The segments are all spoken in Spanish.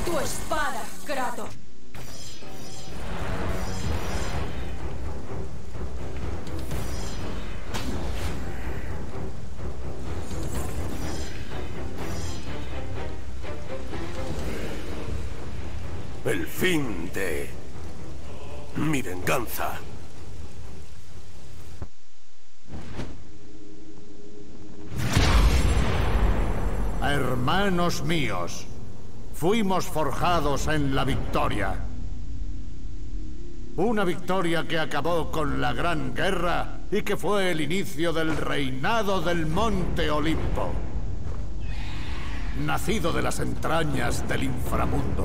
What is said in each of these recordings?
tu espada, Kratos. El fin de mi venganza. Hermanos míos, fuimos forjados en la victoria. Una victoria que acabó con la Gran Guerra y que fue el inicio del reinado del Monte Olimpo. Nacido de las entrañas del inframundo.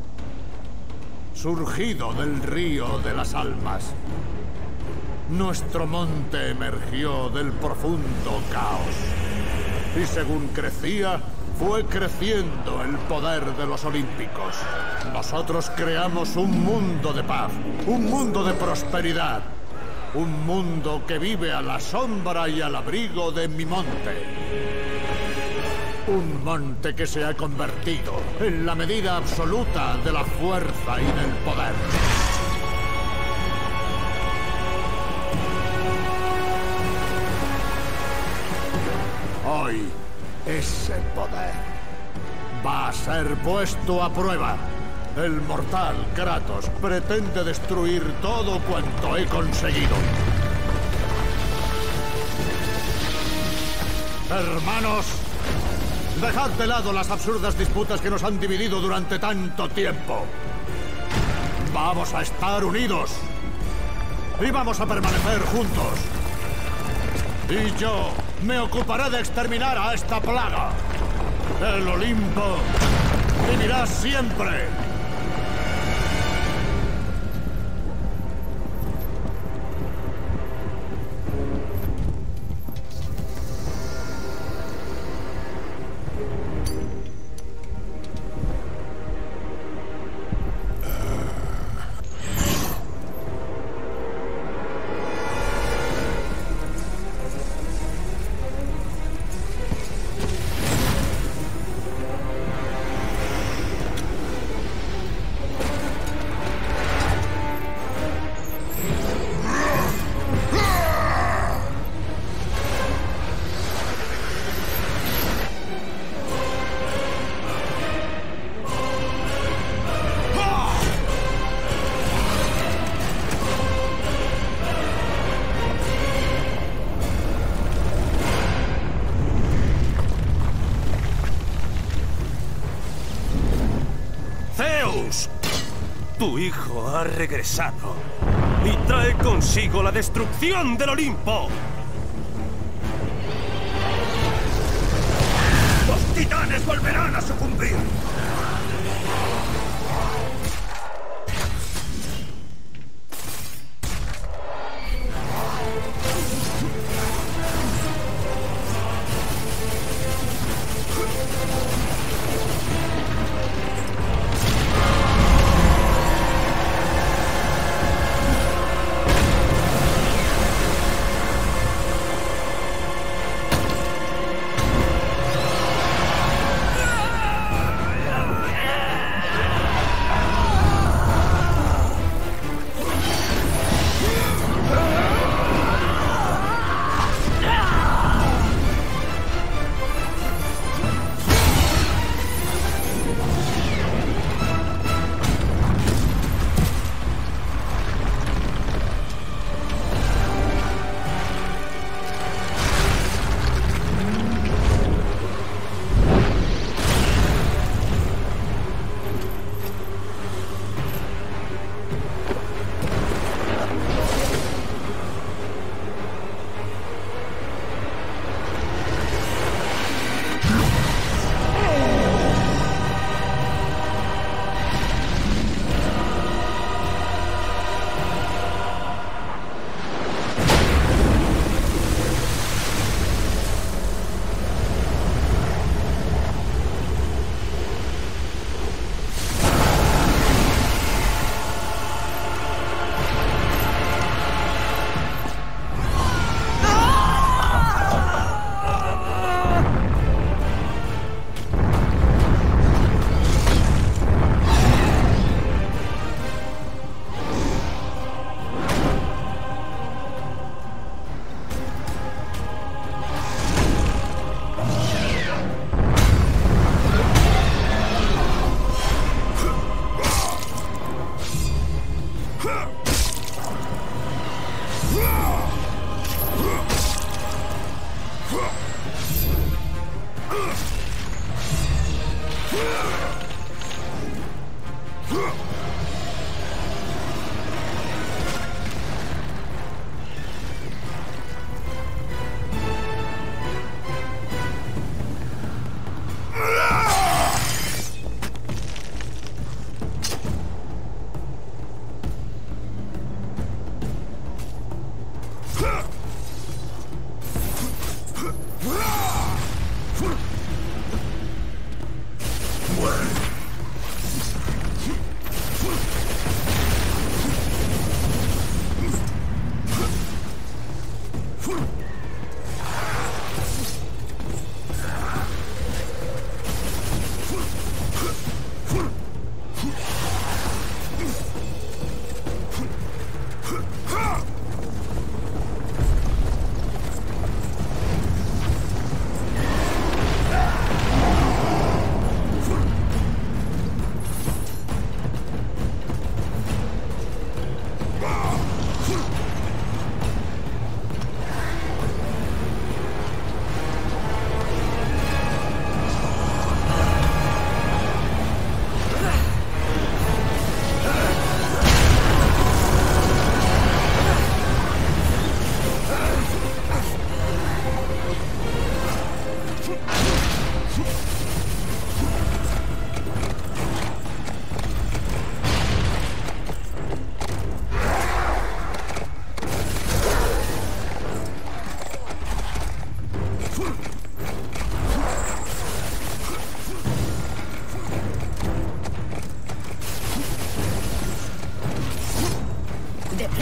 Surgido del río de las almas. Nuestro monte emergió del profundo caos. Y según crecía, fue creciendo el poder de los olímpicos. Nosotros creamos un mundo de paz, un mundo de prosperidad. Un mundo que vive a la sombra y al abrigo de mi monte. Un monte que se ha convertido en la medida absoluta de la fuerza y del poder. Hoy, ese poder va a ser puesto a prueba. El mortal Kratos pretende destruir todo cuanto he conseguido. Hermanos, dejad de lado las absurdas disputas que nos han dividido durante tanto tiempo. Vamos a estar unidos. Y vamos a permanecer juntos. Y yo me ocuparé de exterminar a esta plaga. El Olimpo vivirá siempre. Tu hijo ha regresado y trae consigo la destrucción del Olimpo. ¡Los titanes volverán a sucumbir!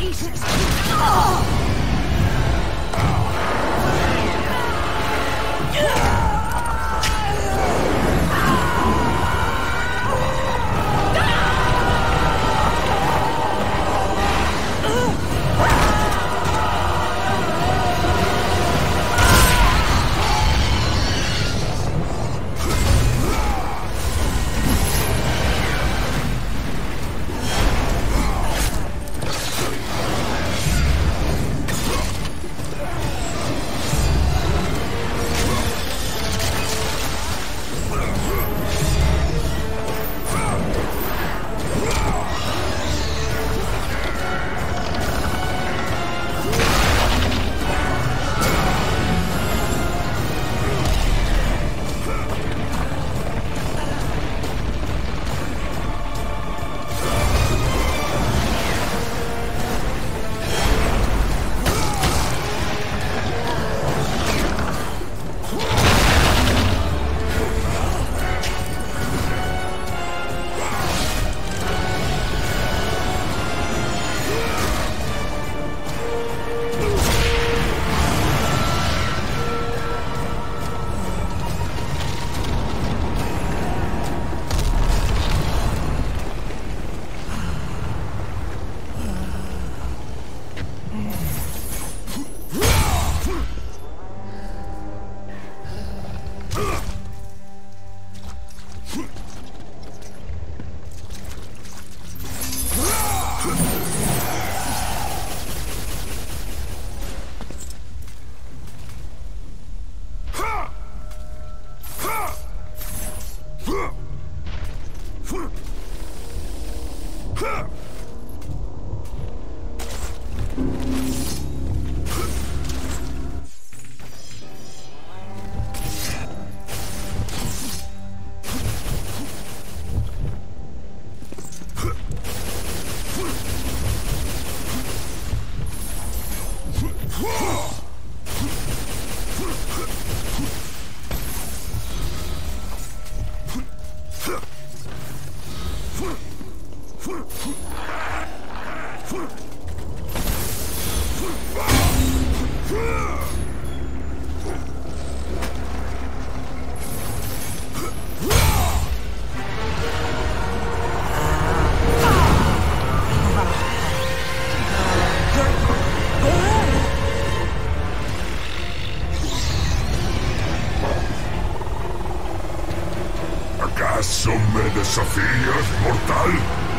¿Acaso me desafías, mortal?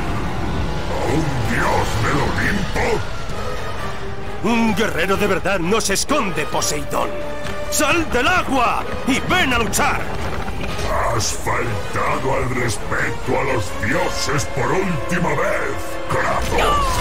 ¿A un dios del Olimpo? Un guerrero de verdad no se esconde, Poseidón. ¡Sal del agua y ven a luchar! Has faltado al respeto a los dioses por última vez, Kratos.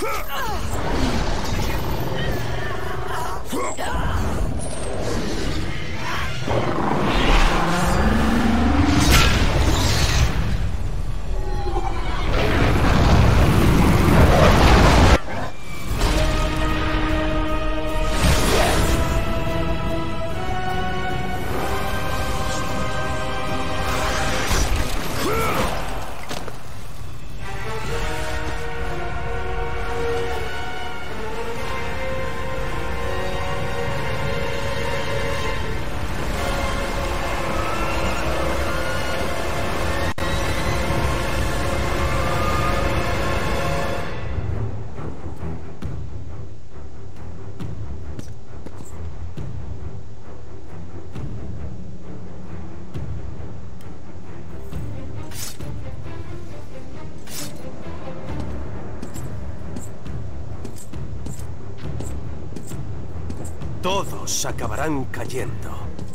Todos acabarán cayendo.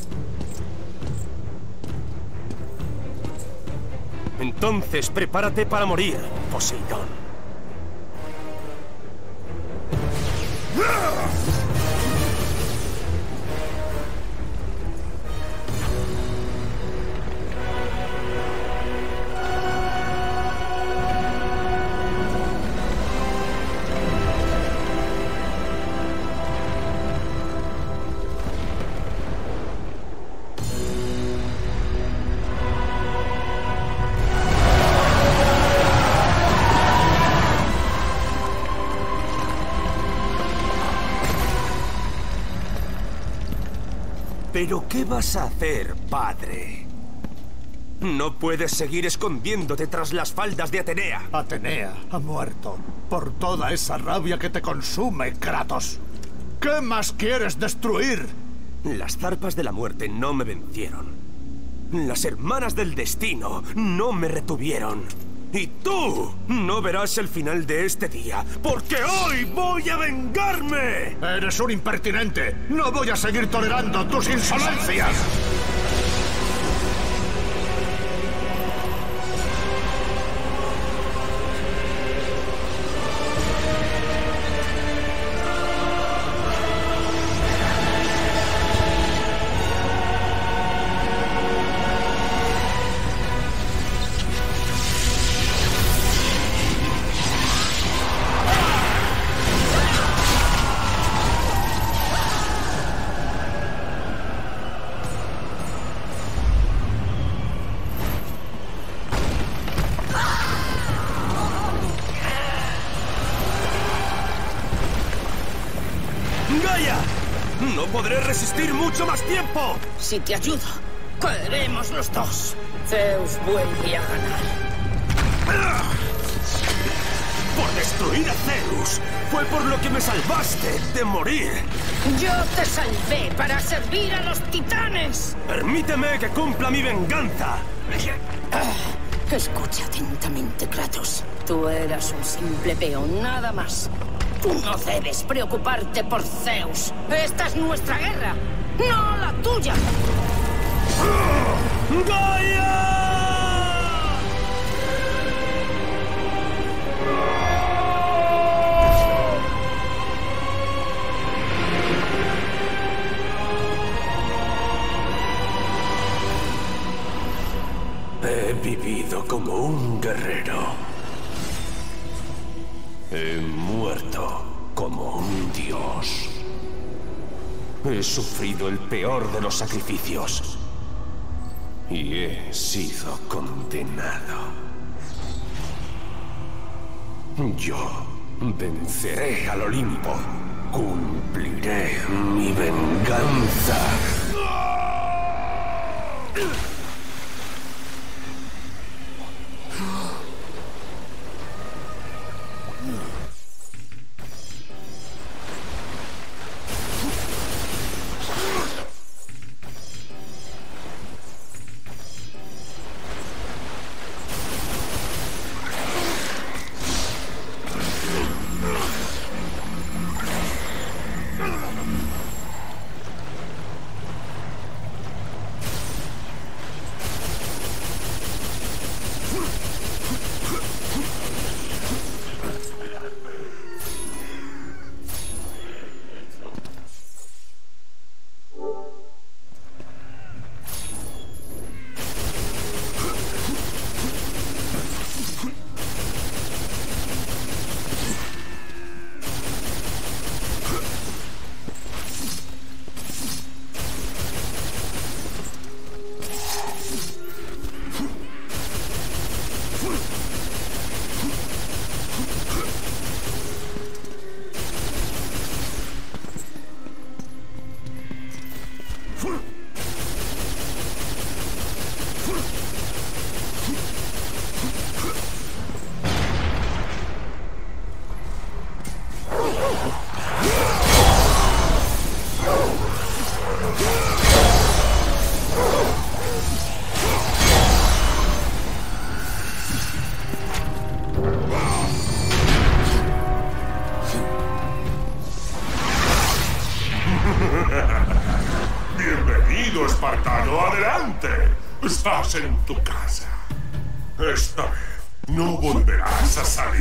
Entonces prepárate para morir, Poseidón. ¿Pero qué vas a hacer, padre? No puedes seguir escondiéndote tras las faldas de Atenea. Atenea ha muerto por toda esa rabia que te consume, Kratos. ¿Qué más quieres destruir? Las zarpas de la muerte no me vencieron. Las hermanas del destino no me retuvieron. Y tú no verás el final de este día, porque hoy voy a vengarme. Eres un impertinente. No voy a seguir tolerando tus insolencias. ¡Gaia! ¡No podré resistir mucho más tiempo! Si te ayudo, caeremos los dos. Zeus vuelve a ganar. ¡Por destruir a Zeus! ¡Fue por lo que me salvaste de morir! Yo te salvé para servir a los titanes. ¡Permíteme que cumpla mi venganza! Escucha atentamente, Kratos. Tú eras un simple peón, nada más. Tú no debes preocuparte por Zeus. Esta es nuestra guerra, no la tuya. ¡Gaia! He vivido como un guerrero. He muerto como un dios. He sufrido el peor de los sacrificios. Y he sido condenado. Yo venceré al Olimpo. Cumpliré mi venganza. Estás en tu casa. Esta vez no volverás a salir.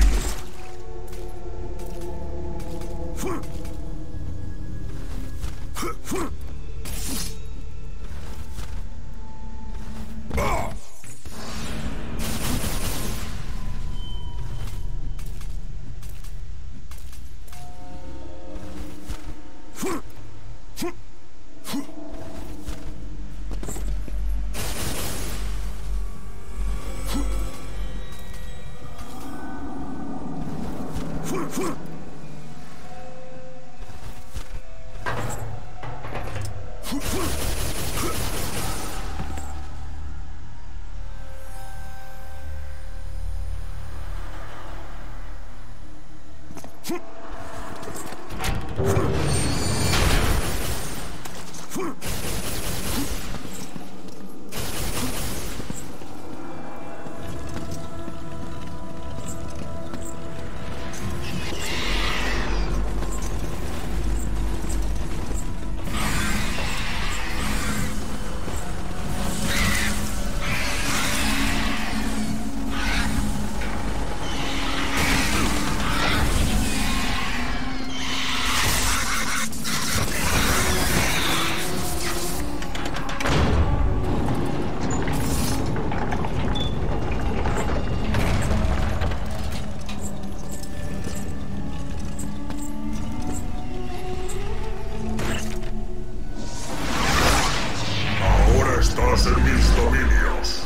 Estás en mis dominios.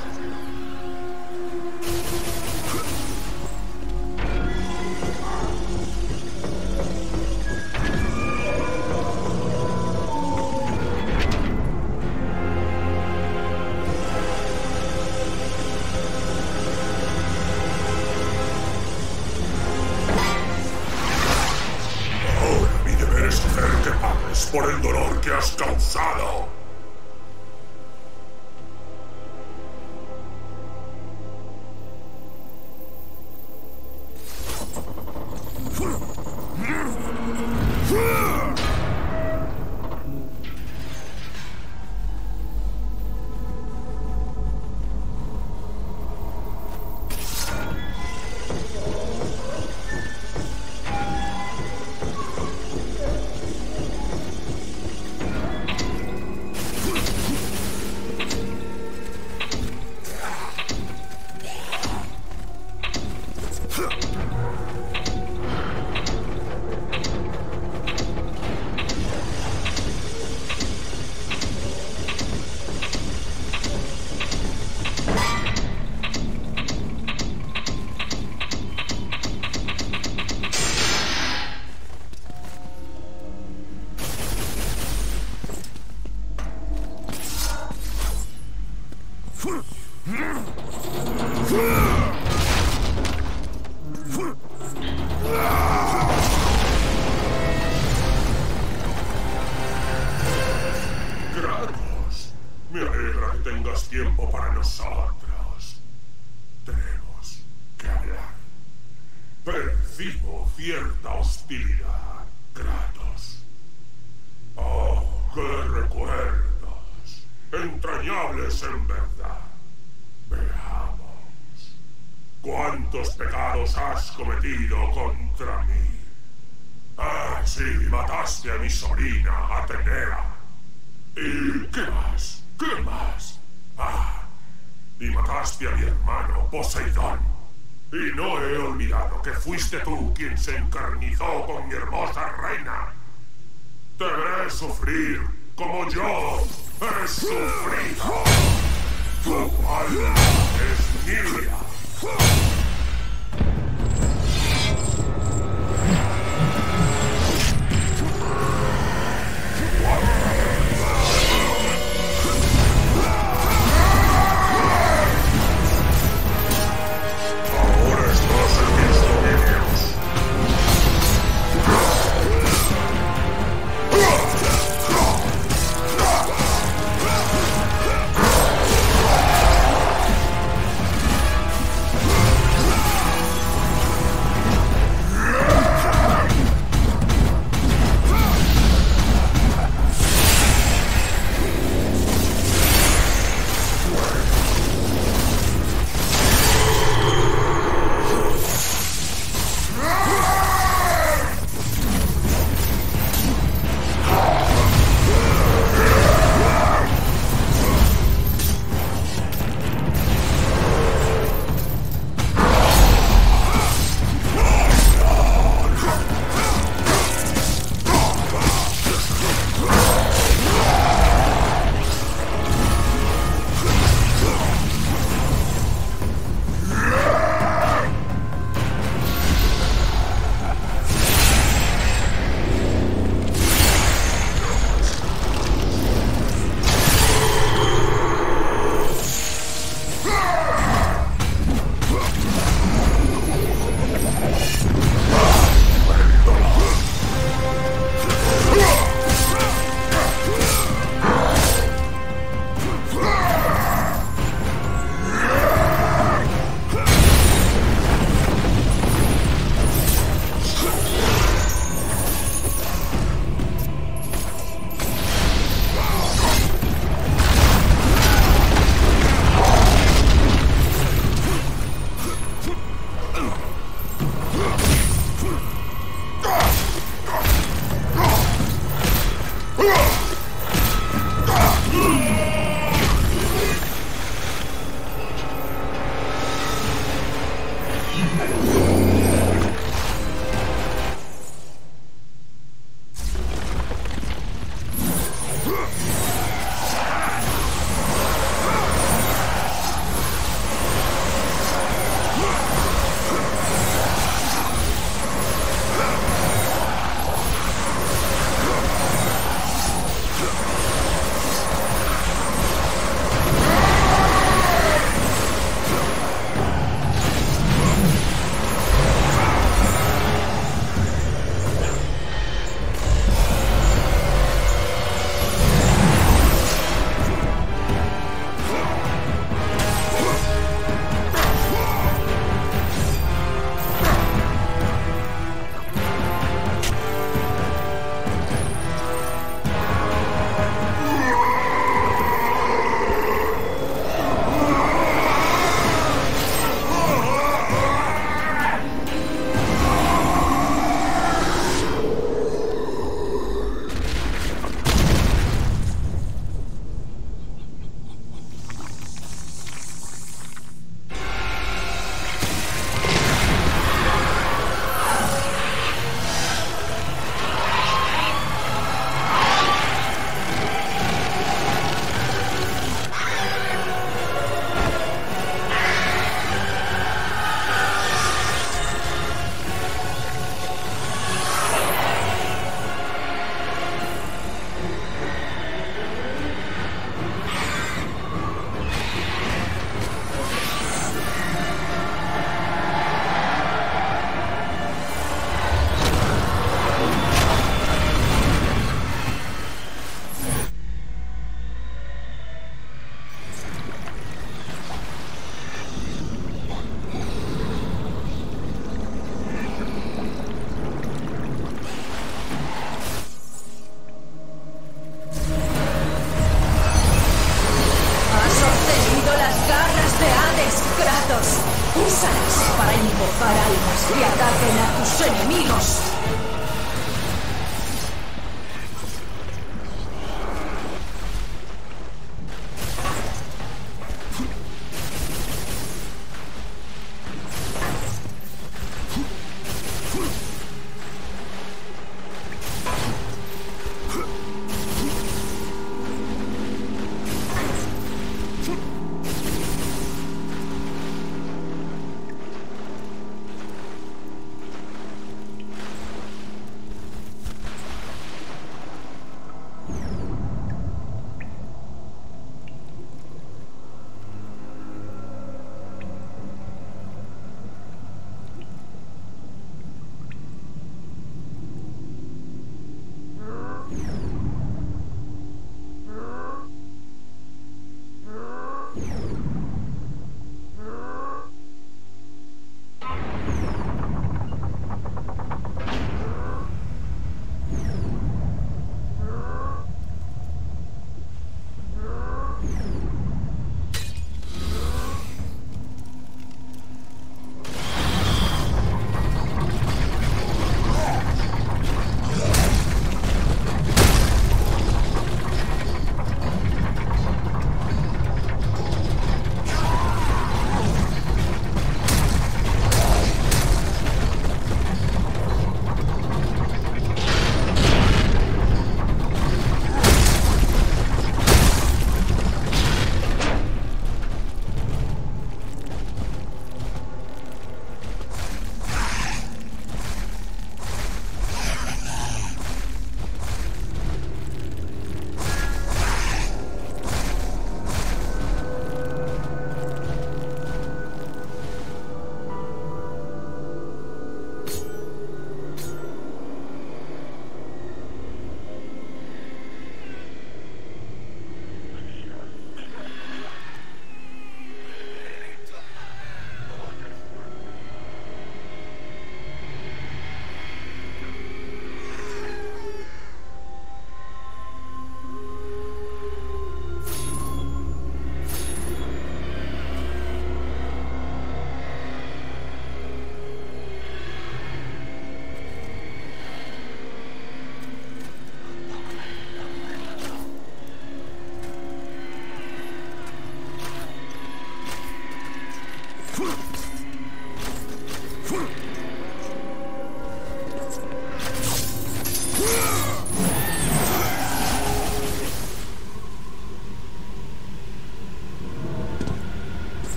Ahora mi deber es hacer que pagues por el dolor que has causado. Kratos, me alegra que tengas tiempo para nosotros. Tenemos que hablar. Percibo cierta hostilidad, Kratos. Oh, qué recuerdos, entrañables en verdad. Veamos. ¿Cuántos pecados has cometido contra mí? Ah, sí, mataste a mi sobrina, Atenea. ¿Y qué más? ¿Qué más? Ah, y mataste a mi hermano, Poseidón. Y no he olvidado que fuiste tú quien se encarnizó con mi hermosa reina. Te veré sufrir como yo he sufrido. Tu alma es mía. Ahora estás en mis dominios.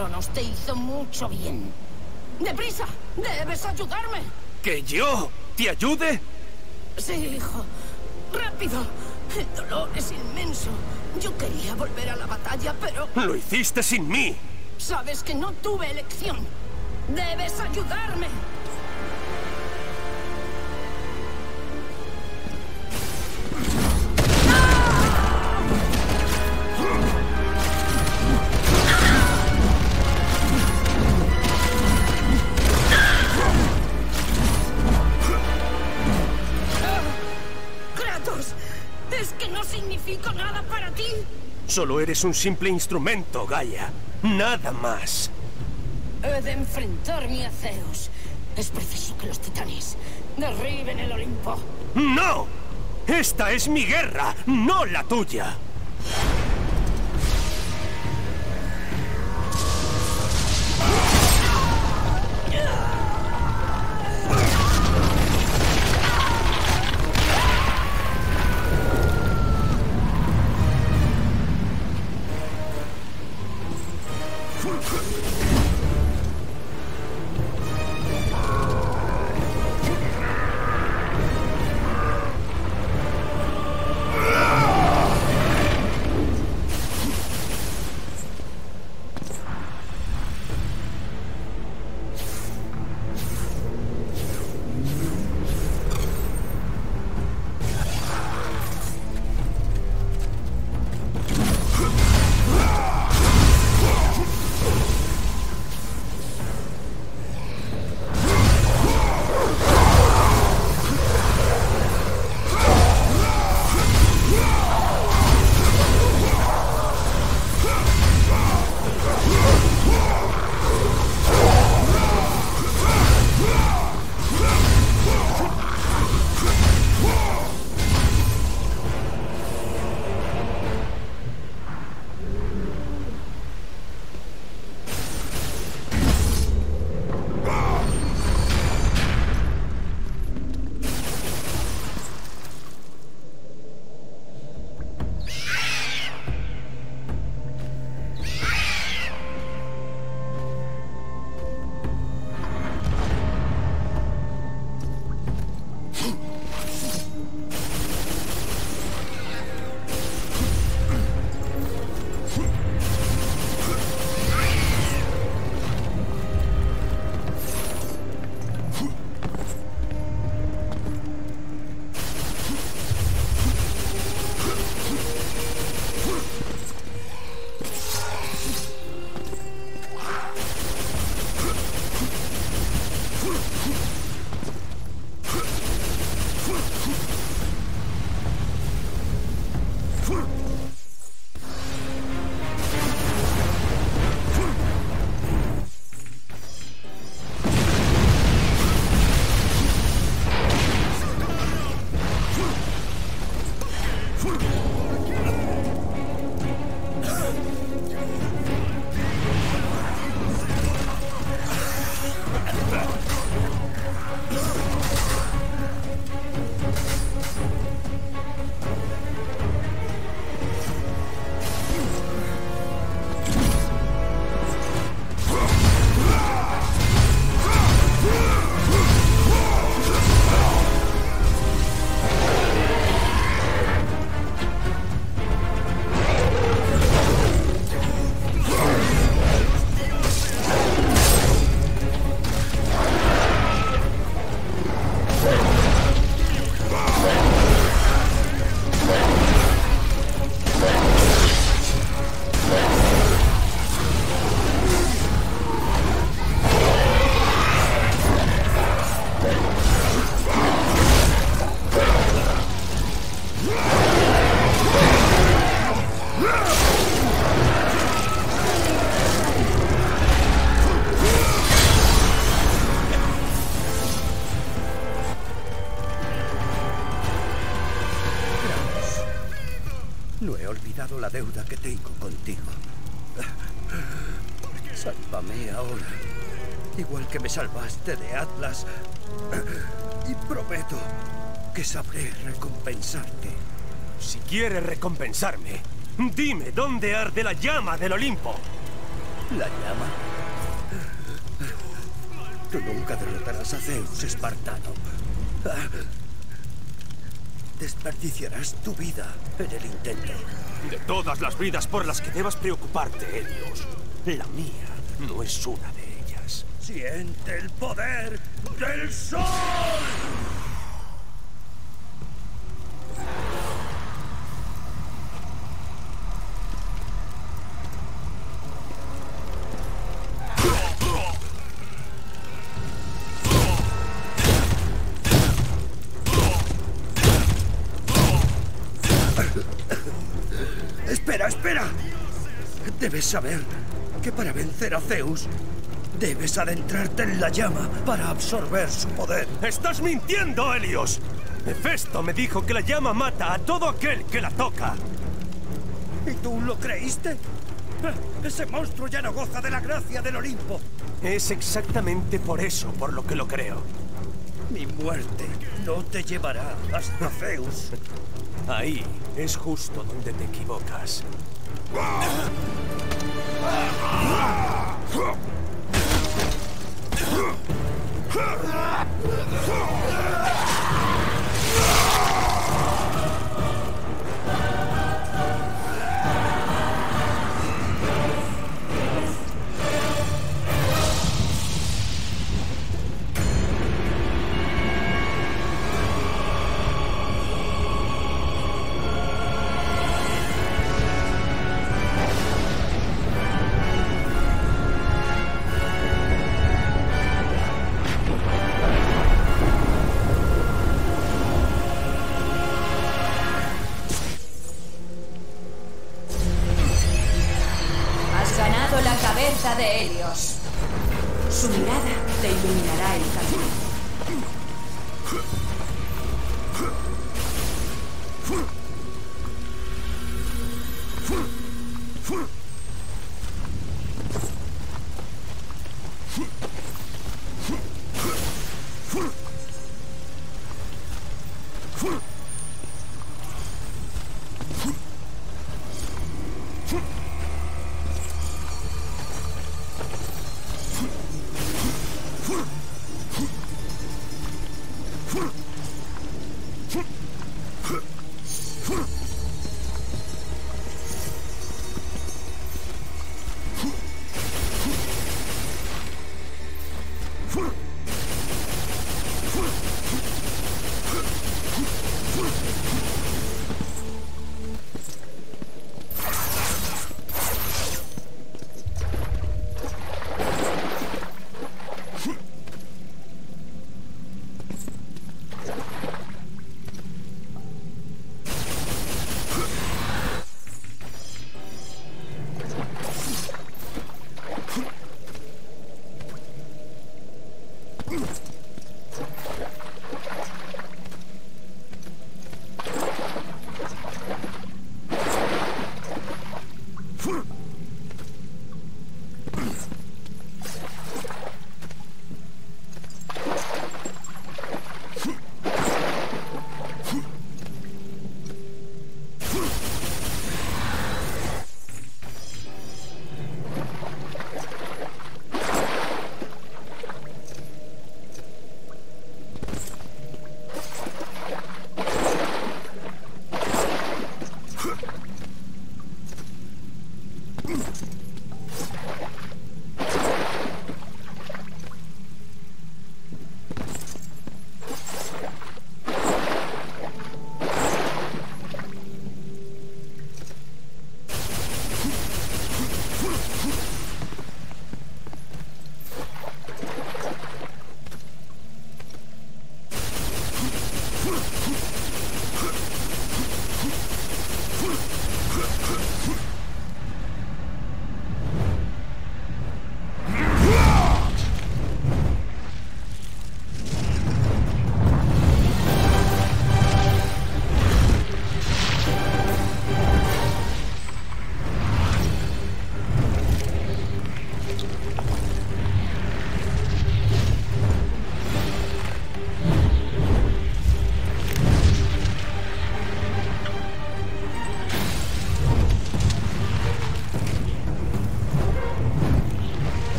Cronos te hizo mucho bien. ¡Deprisa! ¡Debes ayudarme! ¿Que yo te ayude? Sí, hijo. ¡Rápido! El dolor es inmenso. Yo quería volver a la batalla, pero... Lo hiciste sin mí. Sabes que no tuve elección. ¡Debes ayudarme! ¡Kratos! ¿Es que no significo nada para ti? Solo eres un simple instrumento, Gaia. Nada más. He de enfrentarme a Zeus. Es preciso que los titanes derriben el Olimpo. ¡No! Esta es mi guerra, no la tuya. No he olvidado la deuda que tengo contigo. Sálvame ahora, igual que me salvaste de Atlas. Y prometo que sabré recompensarte. Si quieres recompensarme, dime dónde arde la llama del Olimpo. ¿La llama? Tú nunca derrotarás a Zeus, espartano. Desperdiciarás tu vida en el intento. De todas las vidas por las que debas preocuparte, Helios, la mía no es una de ellas. ¡Siente el poder del sol! ¡Espera! Debes saber que para vencer a Zeus, debes adentrarte en la llama para absorber su poder. ¡Estás mintiendo, Helios! Hefesto me dijo que la llama mata a todo aquel que la toca. ¿Y tú lo creíste? Ese monstruo ya no goza de la gracia del Olimpo. Es exactamente por eso por lo que lo creo. Mi muerte no te llevará hasta Zeus. Ahí es justo donde te equivocas. De Helios. Su mirada te iluminará el camino.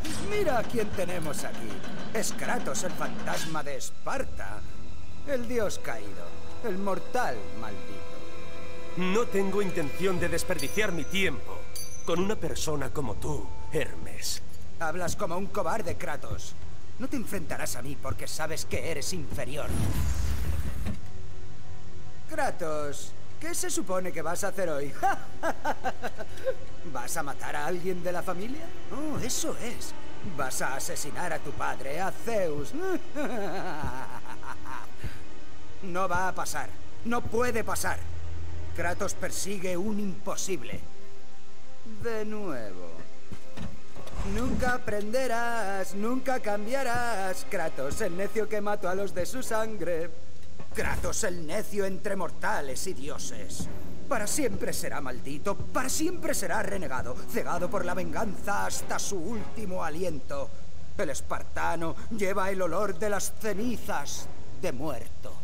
Mira a quién tenemos aquí. Es Kratos, el fantasma de Esparta. El dios caído. El mortal maldito. No tengo intención de desperdiciar mi tiempo con una persona como tú, Hermes. Hablas como un cobarde, Kratos. No te enfrentarás a mí porque sabes que eres inferior. Kratos, ¿qué se supone que vas a hacer hoy? ¿Vas a matar a alguien de la familia? Oh, eso es. Vas a asesinar a tu padre, a Zeus. No va a pasar. No puede pasar. Kratos persigue un imposible. De nuevo. Nunca aprenderás, nunca cambiarás. Kratos, el necio que mató a los de su sangre. Kratos, el necio entre mortales y dioses. Para siempre será maldito, para siempre será renegado, cegado por la venganza hasta su último aliento. El espartano lleva el olor de las cenizas de muerto.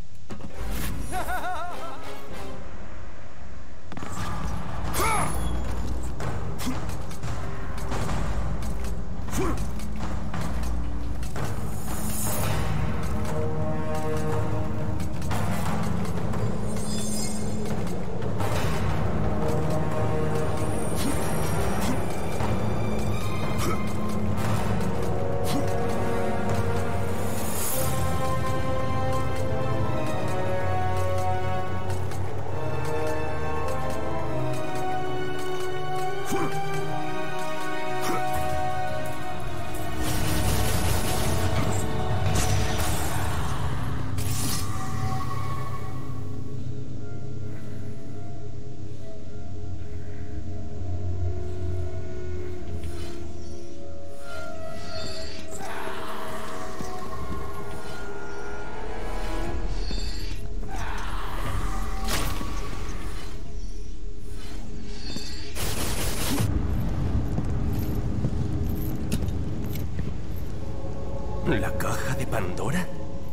¿La caja de Pandora?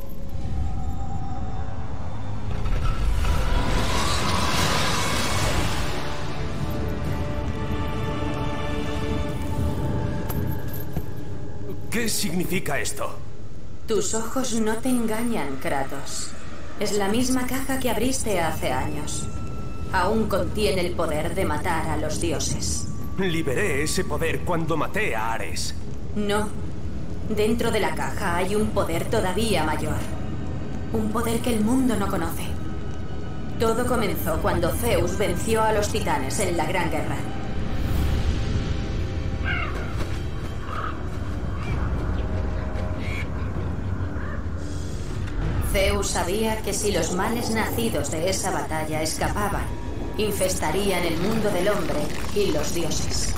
¿Qué significa esto? Tus ojos no te engañan, Kratos. Es la misma caja que abriste hace años. Aún contiene el poder de matar a los dioses. Liberé ese poder cuando maté a Ares. No. Dentro de la caja hay un poder todavía mayor. Un poder que el mundo no conoce. Todo comenzó cuando Zeus venció a los titanes en la Gran Guerra. Zeus sabía que si los males nacidos de esa batalla escapaban, infestarían el mundo del hombre y los dioses.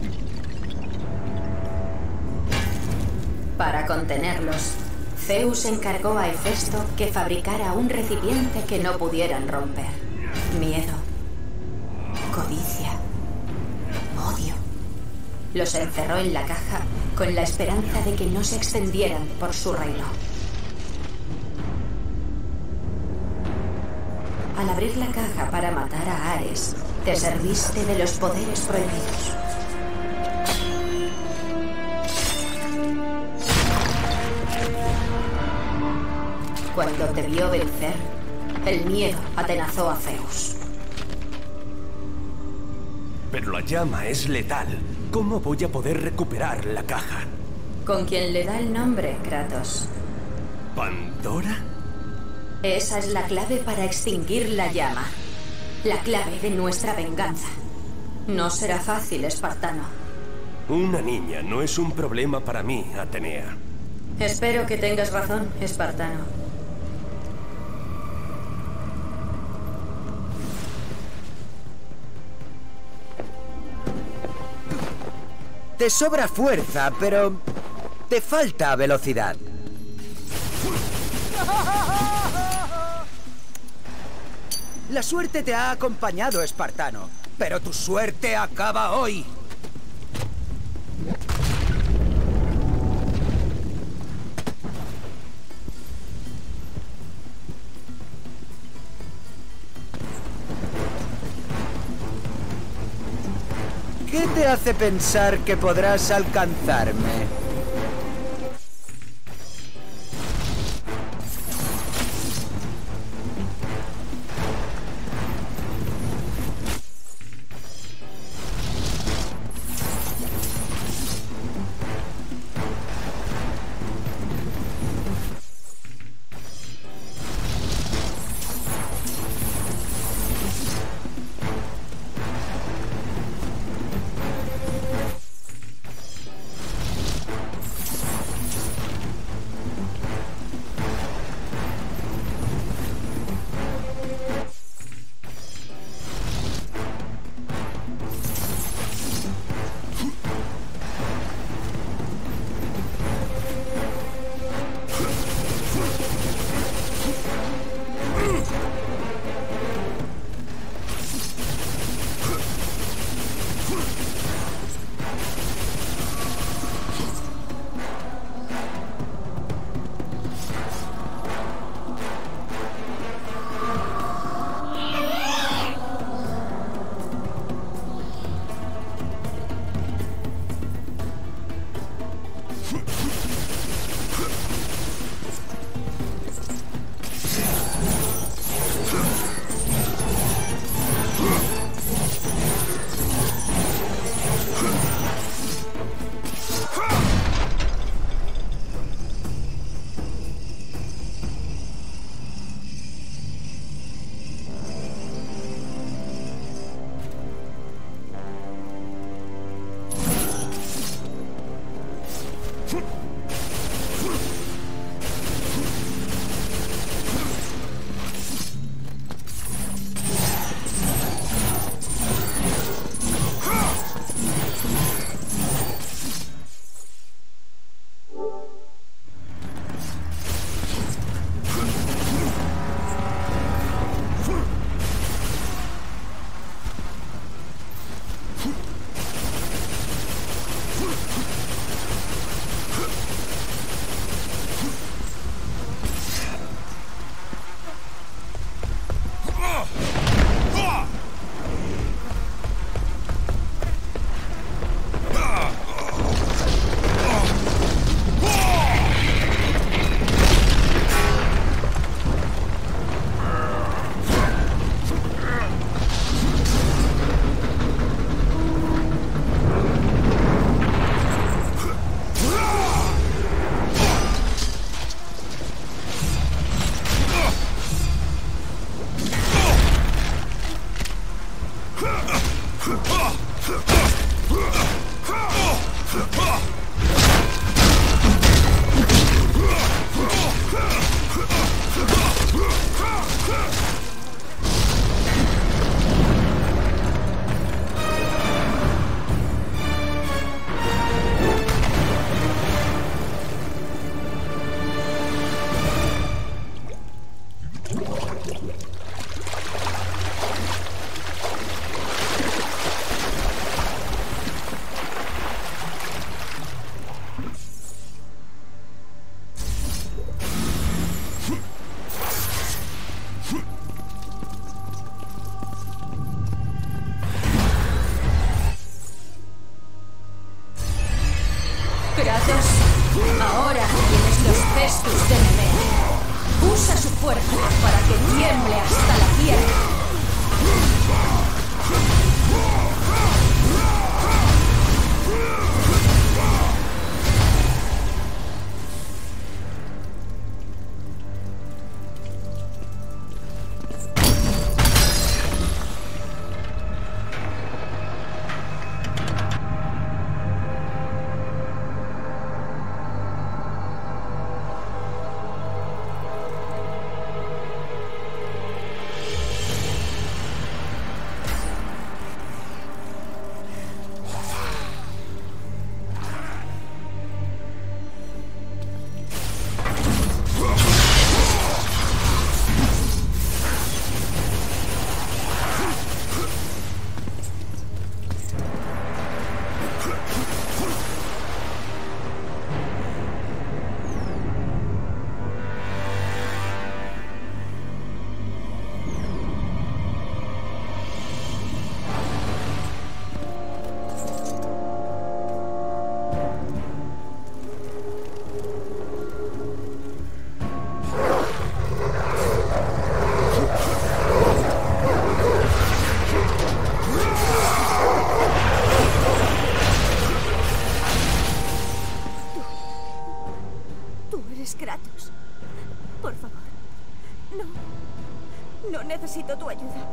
Para contenerlos, Zeus encargó a Hefesto que fabricara un recipiente que no pudieran romper. Miedo, codicia, odio. Los encerró en la caja con la esperanza de que no se extendieran por su reino. Al abrir la caja para matar a Ares, te serviste de los poderes prohibidos. Cuando te vio vencer, el miedo atenazó a Zeus. Pero la llama es letal. ¿Cómo voy a poder recuperar la caja? Con quien le da el nombre, Kratos. ¿Pandora? Esa es la clave para extinguir la llama. La clave de nuestra venganza. No será fácil, espartano. Una niña no es un problema para mí, Atenea. Espero que tengas razón, espartano. Te sobra fuerza, pero te falta velocidad. La suerte te ha acompañado, espartano, pero tu suerte acaba hoy. ¿Qué te hace pensar que podrás alcanzarme? Necesito tu ayuda.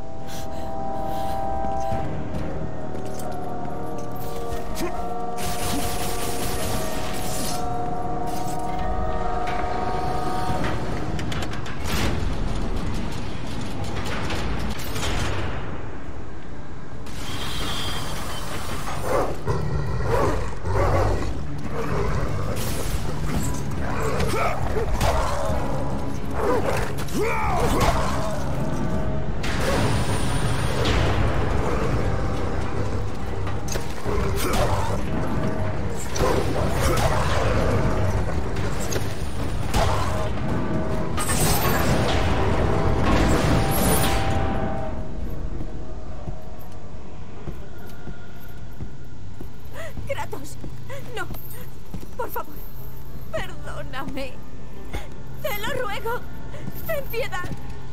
Kratos, no. Por favor, perdóname. Te lo ruego. Ten piedad.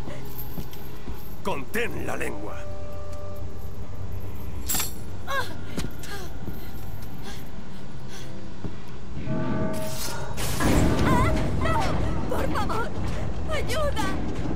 Contén la lengua. ¡No! ¡Por favor! ¡Ayuda!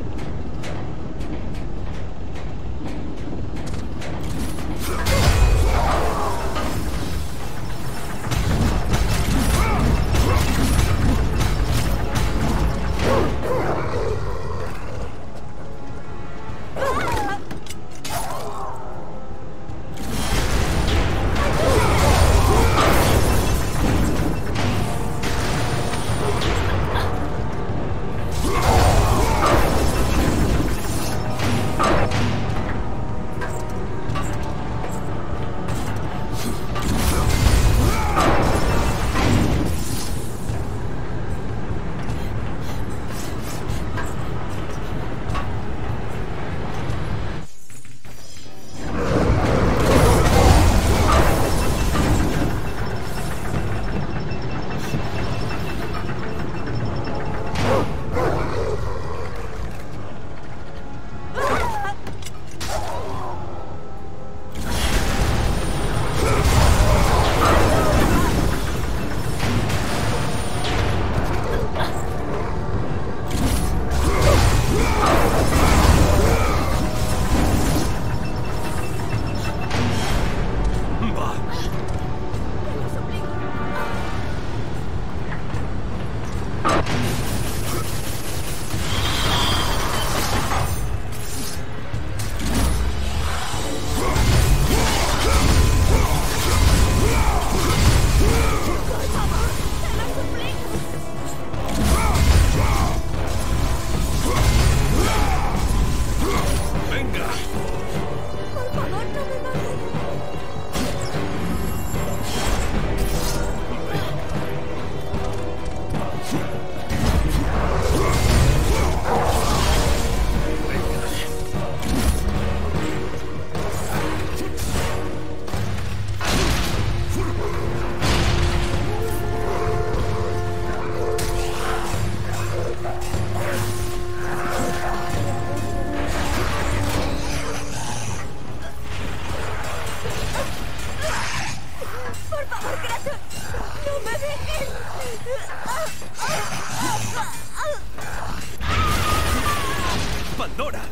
¡Pandora!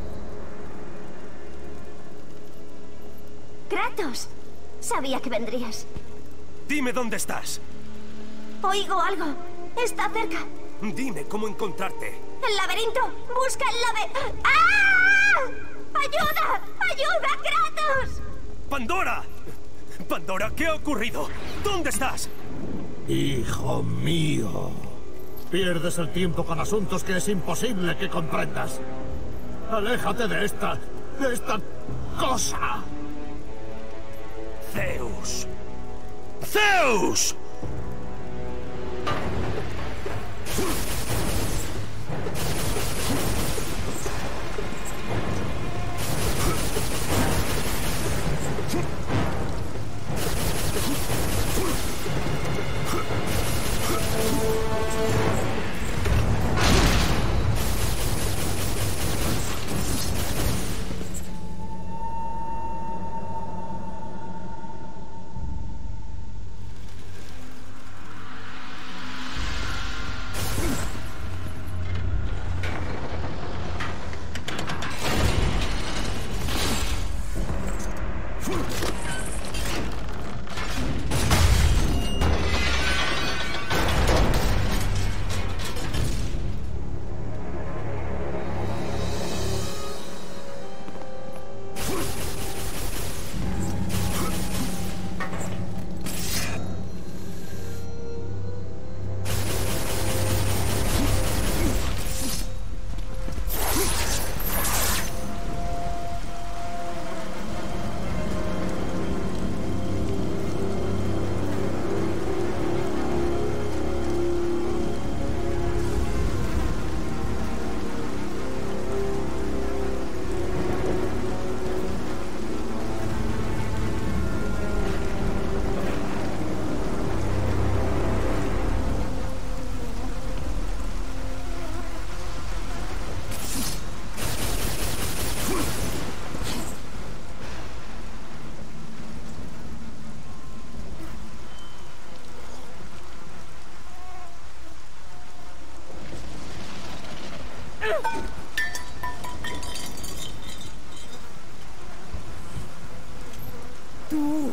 ¡Kratos! Sabía que vendrías. Dime dónde estás. Oigo algo. Está cerca. Dime cómo encontrarte. ¡El laberinto! ¡Busca el laberinto! ¡Ah! ¡Ayuda! ¡Ayuda, Kratos! ¡Pandora! ¡Pandora! ¿Qué ha ocurrido? ¿Dónde estás? Hijo mío. Pierdes el tiempo con asuntos que es imposible que comprendas. Aléjate de esta cosa. Zeus. ¡Zeus! Tú.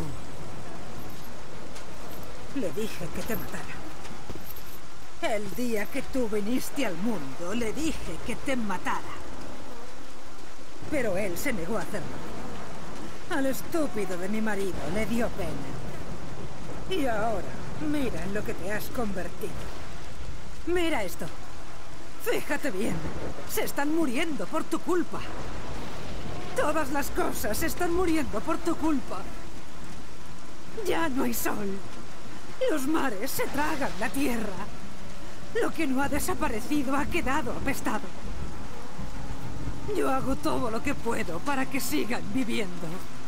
Le dije que te matara. El día que tú viniste al mundo, le dije que te matara. Pero él se negó a hacerlo. Al estúpido de mi marido le dio pena. Y ahora, mira en lo que te has convertido. Mira esto. Fíjate bien. Se están muriendo por tu culpa. Todas las cosas se están muriendo por tu culpa. Ya no hay sol. Los mares se tragan la tierra. Lo que no ha desaparecido ha quedado apestado. Yo hago todo lo que puedo para que sigan viviendo.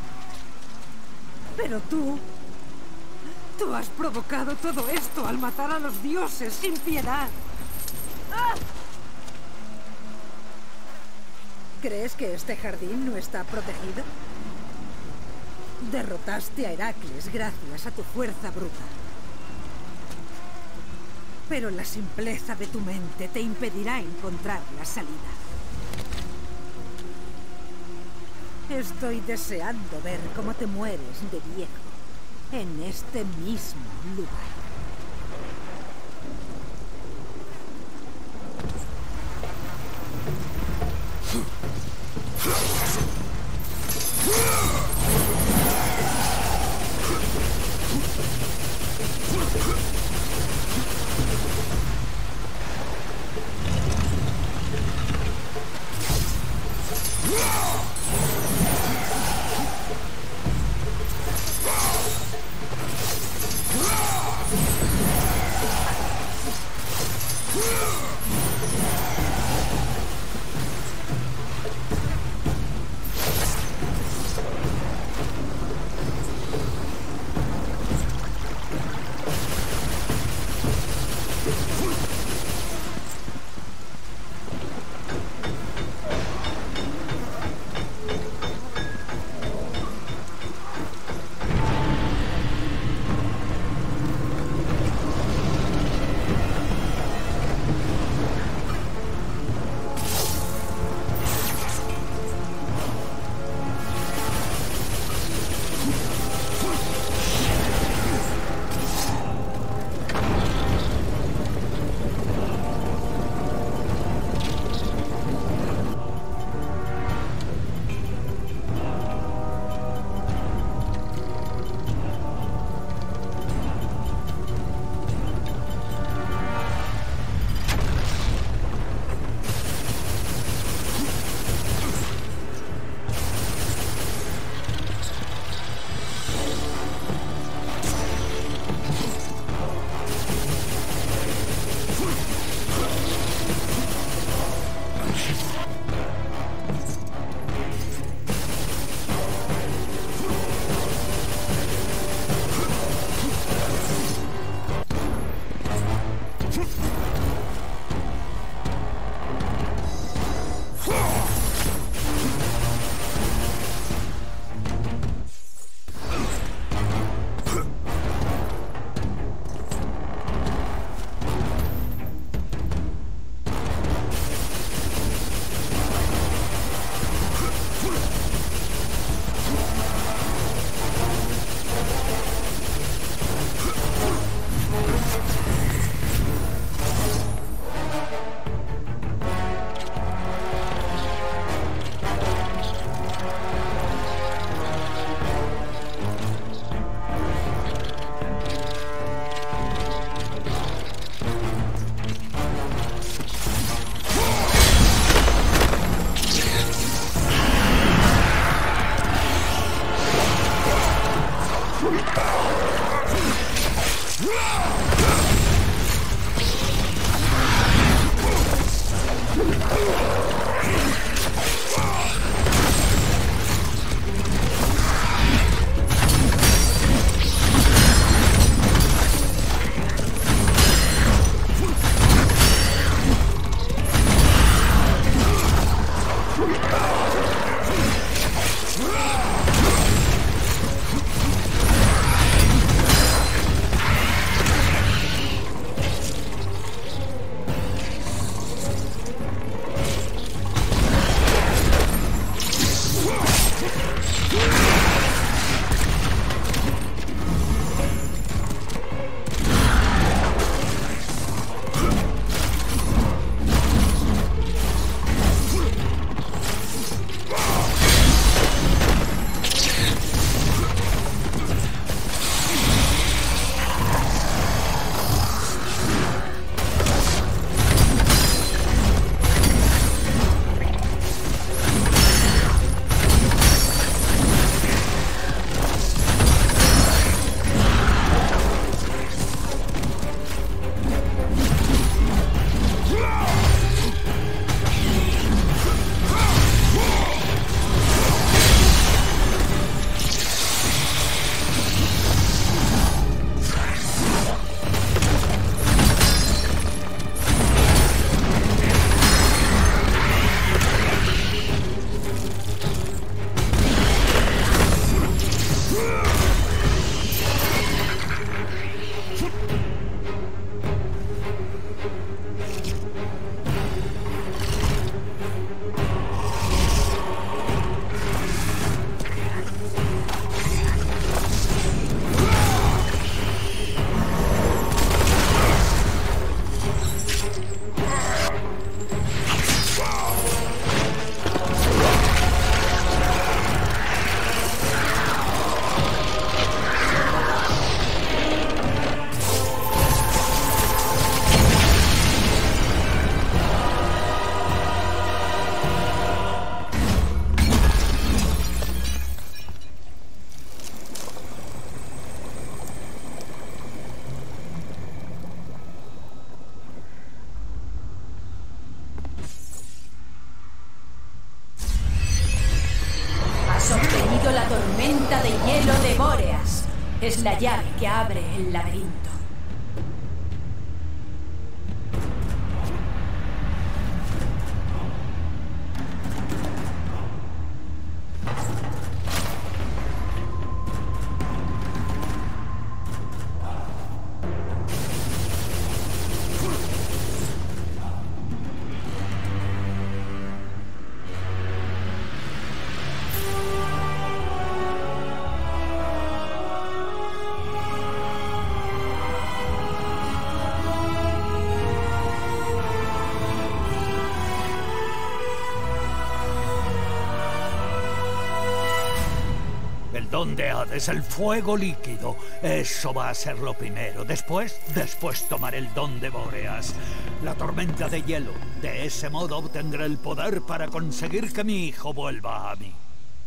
Pero tú has provocado todo esto al matar a los dioses sin piedad. ¡Ah! ¿Crees que este jardín no está protegido? Derrotaste a Heracles gracias a tu fuerza bruta. Pero la simpleza de tu mente te impedirá encontrar la salida. Estoy deseando ver cómo te mueres de viejo en este mismo lugar. tormenta de hielo de Bóreas. Es la llave que abre el laberinto. Don de Hades, el fuego líquido. Eso va a ser lo primero. Después tomaré el don de Bóreas, la tormenta de hielo. De ese modo obtendré el poder para conseguir que mi hijo vuelva a mí.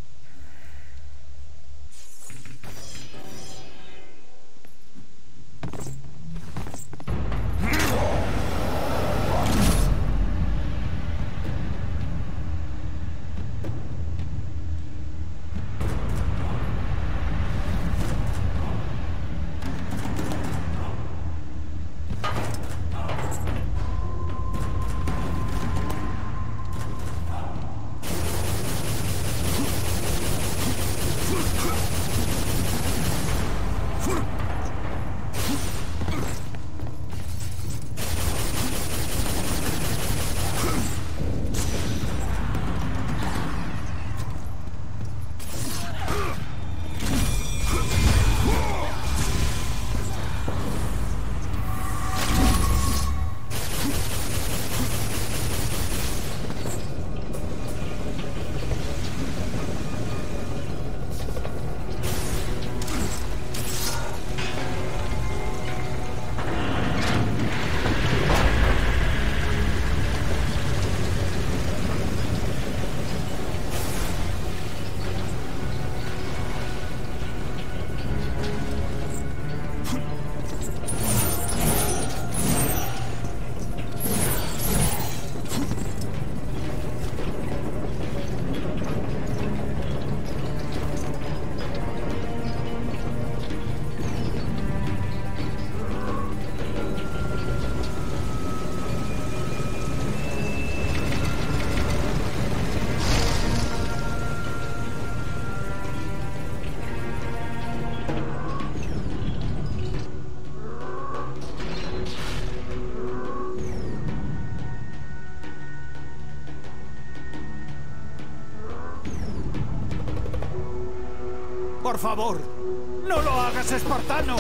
Por favor, no lo hagas, espartano.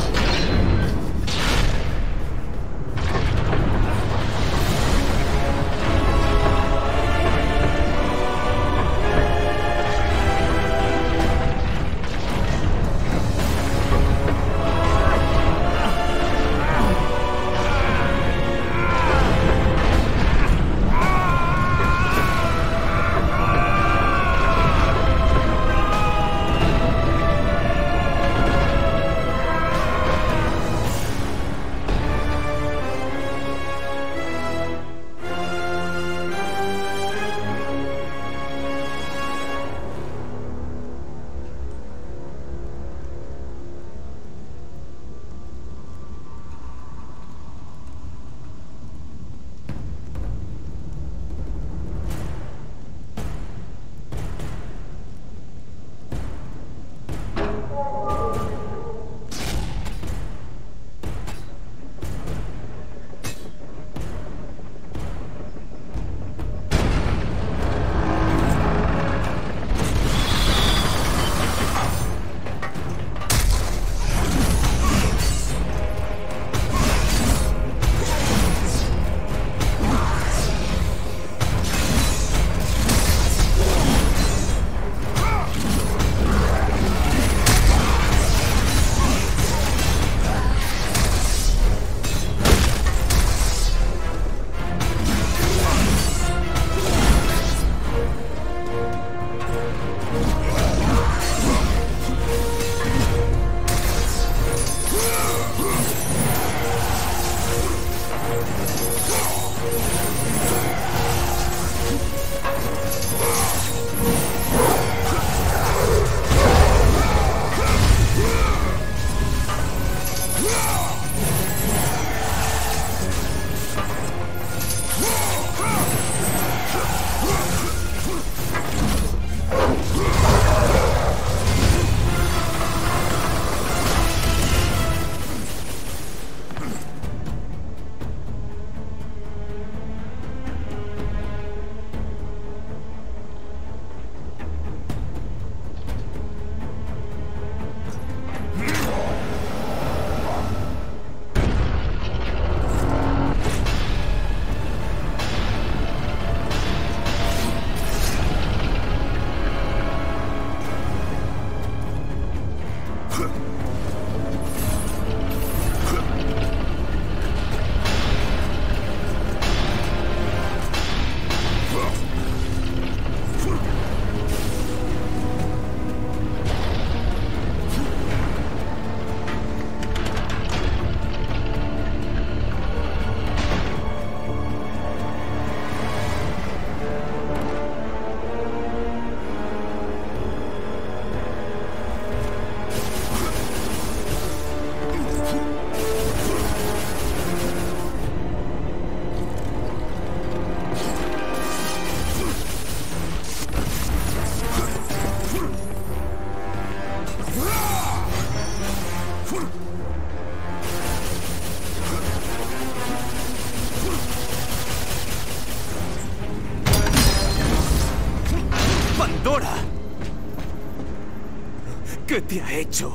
¿Qué te ha hecho?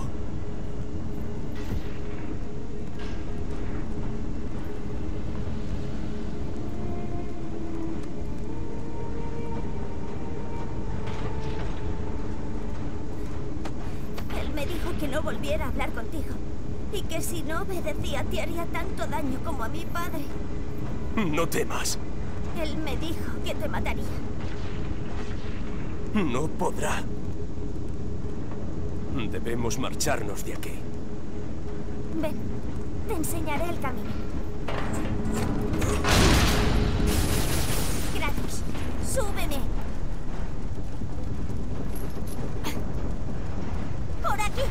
Él me dijo que no volviera a hablar contigo. Y que si no obedecía te haría tanto daño como a mi padre. No temas. Él me dijo que te mataría. No podrá. Debemos marcharnos de aquí. Ven, te enseñaré el camino. Kratos, súbeme. Por aquí.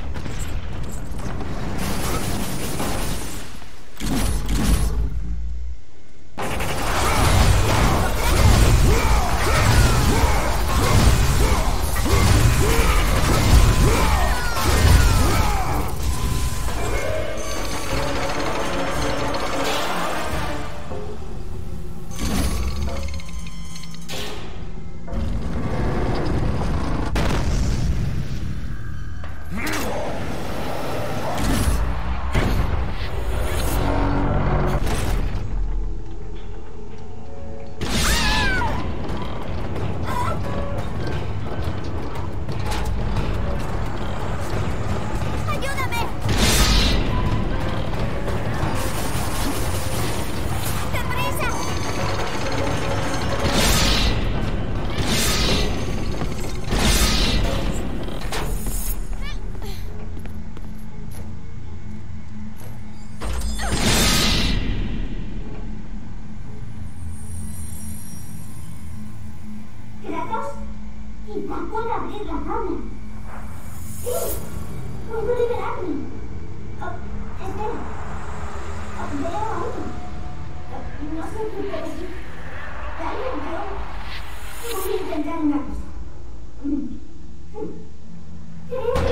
¿Kratos? Quizá pueda abrir la zona. ¡Sí! ¡Puedo liberarme! Espera. Veo a alguien. No sé qué, pero sí. Alguien veo. Voy a intentar una cosa. Creo que...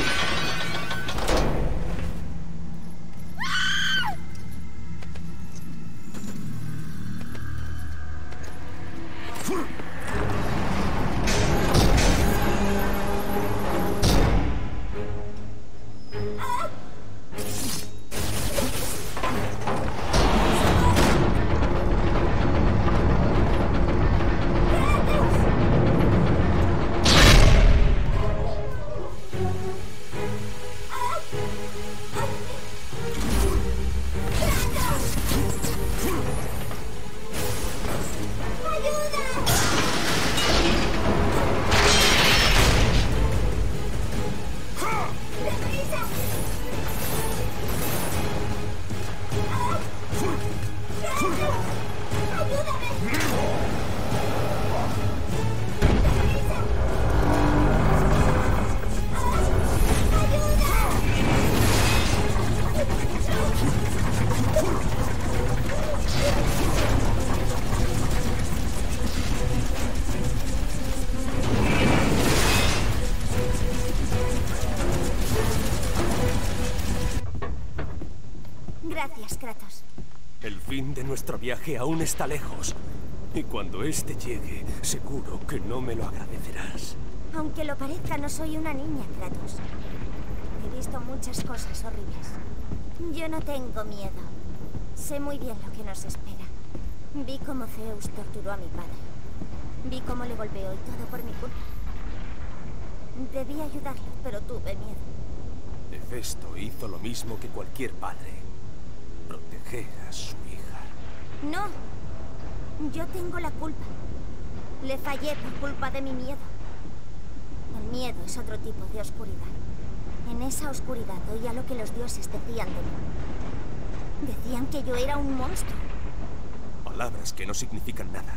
Gracias, Kratos. El fin de nuestro viaje aún está lejos. Y cuando este llegue, seguro que no me lo agradecerás. Aunque lo parezca, no soy una niña, Kratos. He visto muchas cosas horribles. Yo no tengo miedo. Sé muy bien lo que nos espera. Vi cómo Zeus torturó a mi padre. Vi cómo le golpeó y todo por mi culpa. Debí ayudarlo, pero tuve miedo. Hefesto hizo lo mismo que cualquier padre. Proteger a su hija. No. Yo tengo la culpa. Le fallé por culpa de mi miedo. El miedo es otro tipo de oscuridad. En esa oscuridad oía lo que los dioses decían de mí. Decían que yo era un monstruo. Palabras que no significan nada.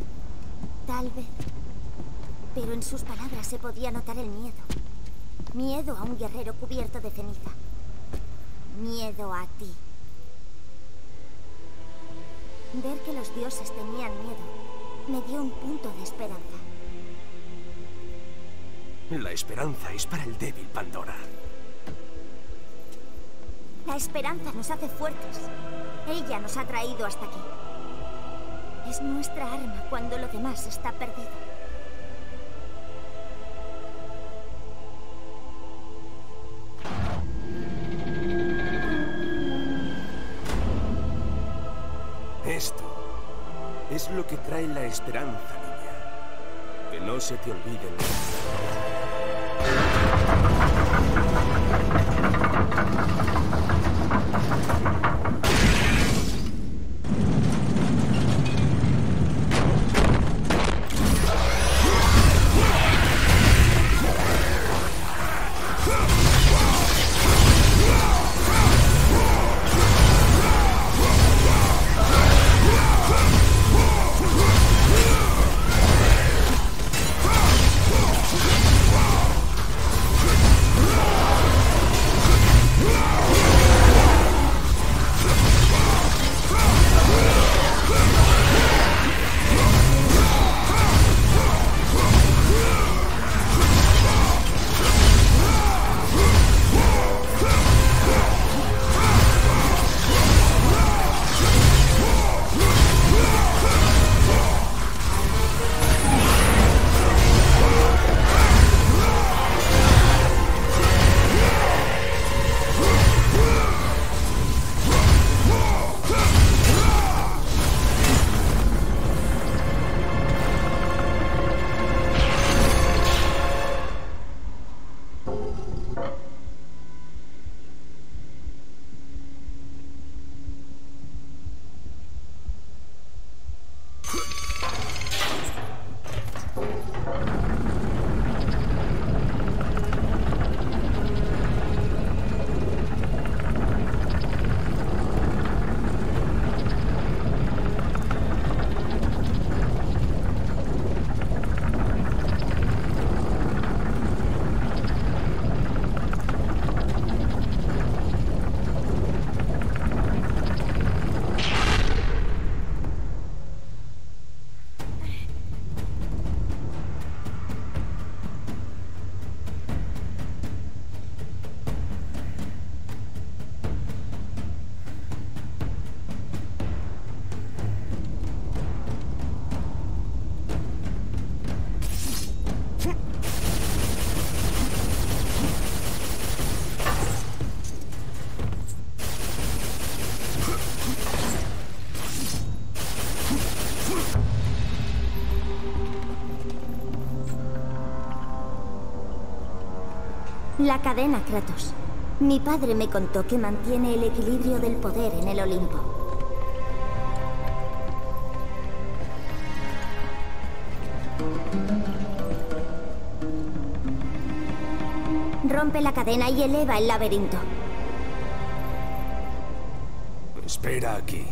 Tal vez. Pero en sus palabras se podía notar el miedo. Miedo a un guerrero cubierto de ceniza. Miedo a ti. Ver que los dioses tenían miedo me dio un punto de esperanza. La esperanza es para el débil, Pandora. La esperanza nos hace fuertes. Ella nos ha traído hasta aquí. Es nuestra arma cuando lo demás está perdido. Es lo que trae la esperanza, niña. Que no se te olviden. La cadena, Kratos. Mi padre me contó que mantiene el equilibrio del poder en el Olimpo. Rompe la cadena y eleva el laberinto. Espera aquí.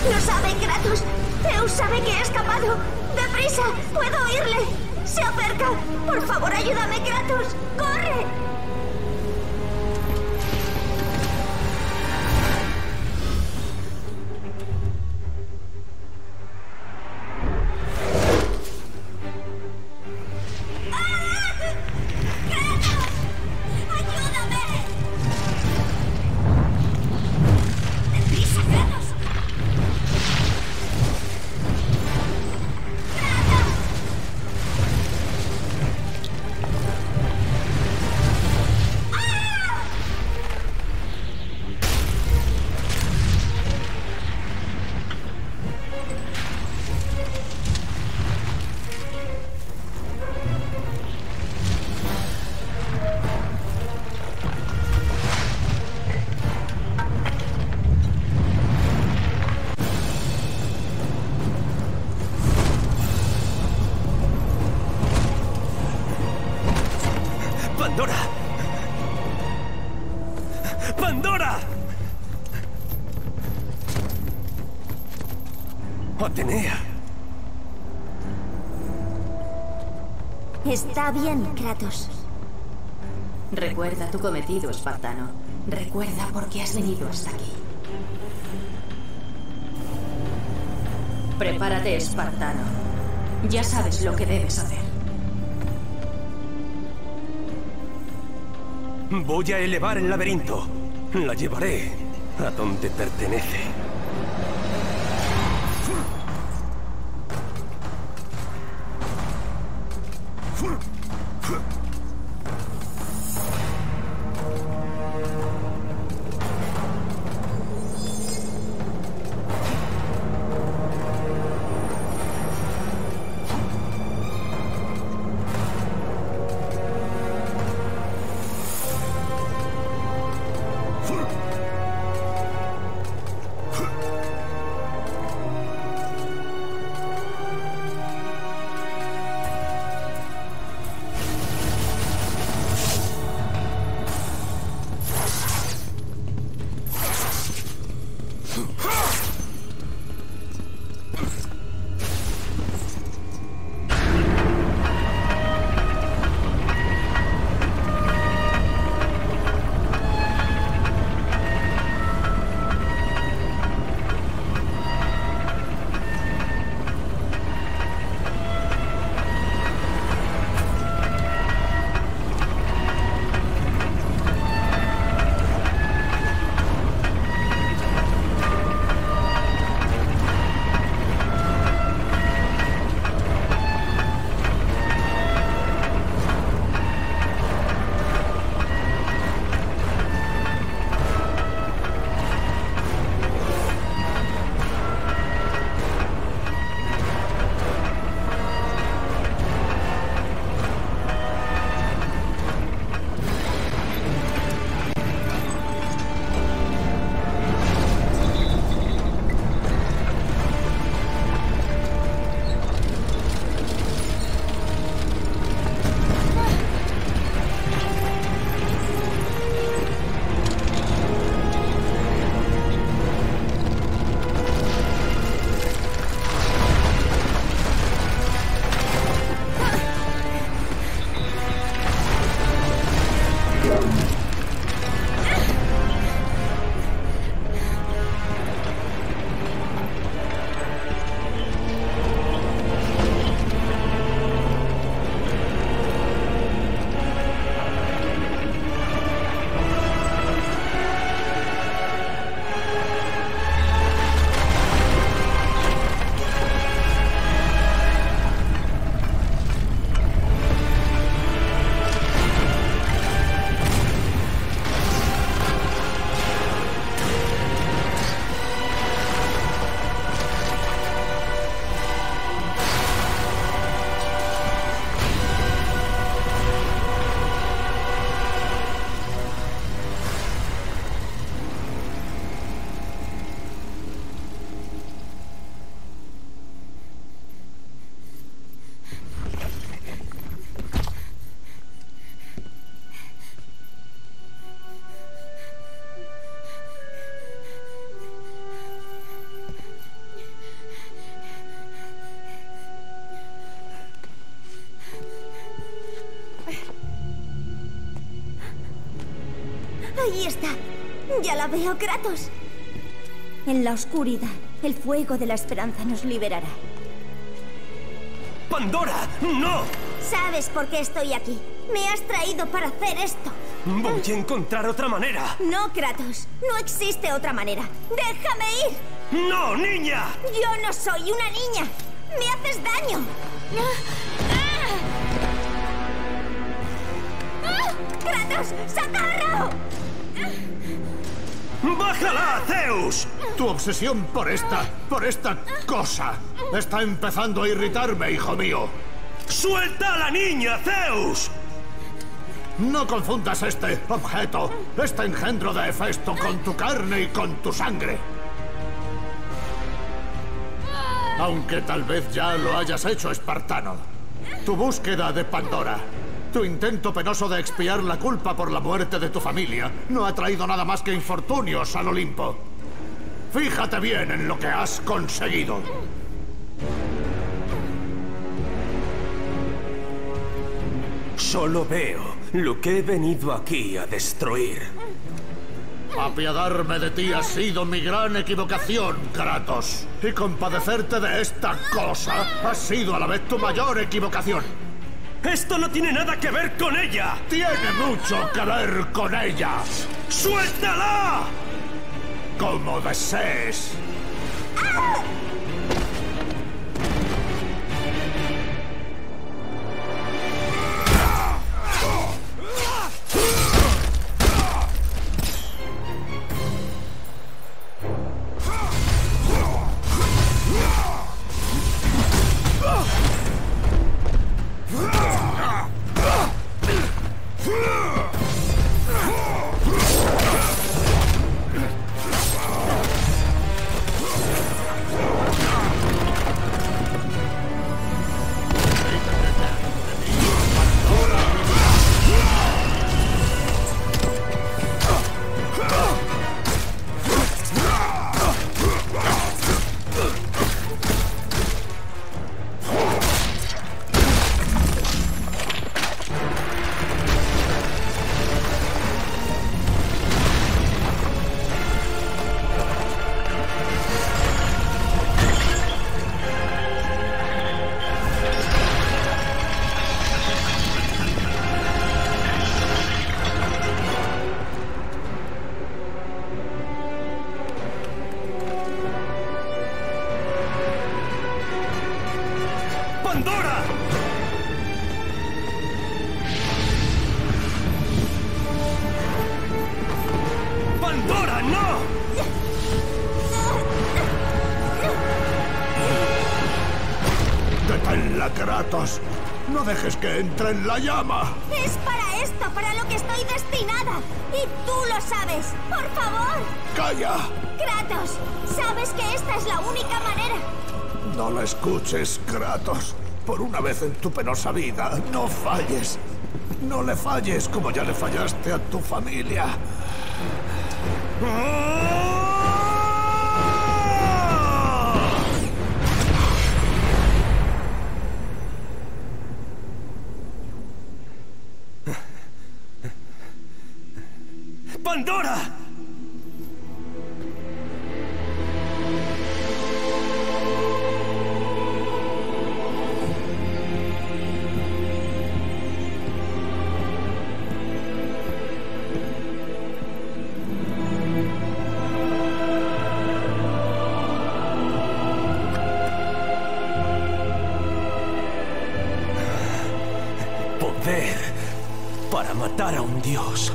Lo sabe, Kratos. Zeus sabe que he escapado. ¡Deprisa! ¡Puedo oírle! ¡Se acerca! ¡Por favor, ayúdame, Kratos! ¡Corre! ¡Pandora! ¡Pandora! ¡Atenea! Está bien, Kratos. Recuerda tu cometido, espartano. Recuerda por qué has venido hasta aquí. Prepárate, espartano. Ya sabes lo que debes hacer. Voy a elevar el laberinto. La llevaré a donde pertenece. Ahí está. Ya la veo, Kratos. En la oscuridad, el fuego de la esperanza nos liberará. ¡Pandora! ¡No! ¿Sabes por qué estoy aquí? Me has traído para hacer esto. Voy a encontrar otra manera. No, Kratos. No existe otra manera. ¡Déjame ir! ¡No, niña! Yo no soy una niña. ¡Me haces daño! ¡Kratos! ¡Socorro! ¡Bájala, Zeus! Tu obsesión por esta cosa está empezando a irritarme, hijo mío. ¡Suelta a la niña, Zeus! No confundas este objeto, este engendro de Hefesto, con tu carne y con tu sangre. Aunque tal vez ya lo hayas hecho, espartano. Tu búsqueda de Pandora, tu intento penoso de expiar la culpa por la muerte de tu familia, no ha traído nada más que infortunios al Olimpo. Fíjate bien en lo que has conseguido. Solo veo lo que he venido aquí a destruir. Apiadarme de ti ha sido mi gran equivocación, Kratos. Y compadecerte de esta cosa ha sido a la vez tu mayor equivocación. ¡Esto no tiene nada que ver con ella! ¡Tiene mucho que ver con ella! ¡Suéltala! Como desees. ¡Ah! Kratos, no dejes que entre en la llama. Es para esto, para lo que estoy destinada. Y tú lo sabes. Por favor. ¡Calla! Kratos, sabes que esta es la única manera. No la escuches, Kratos. Por una vez en tu penosa vida, no falles. No le falles como ya le fallaste a tu familia. ¡Pandora! Poder para matar a un dios.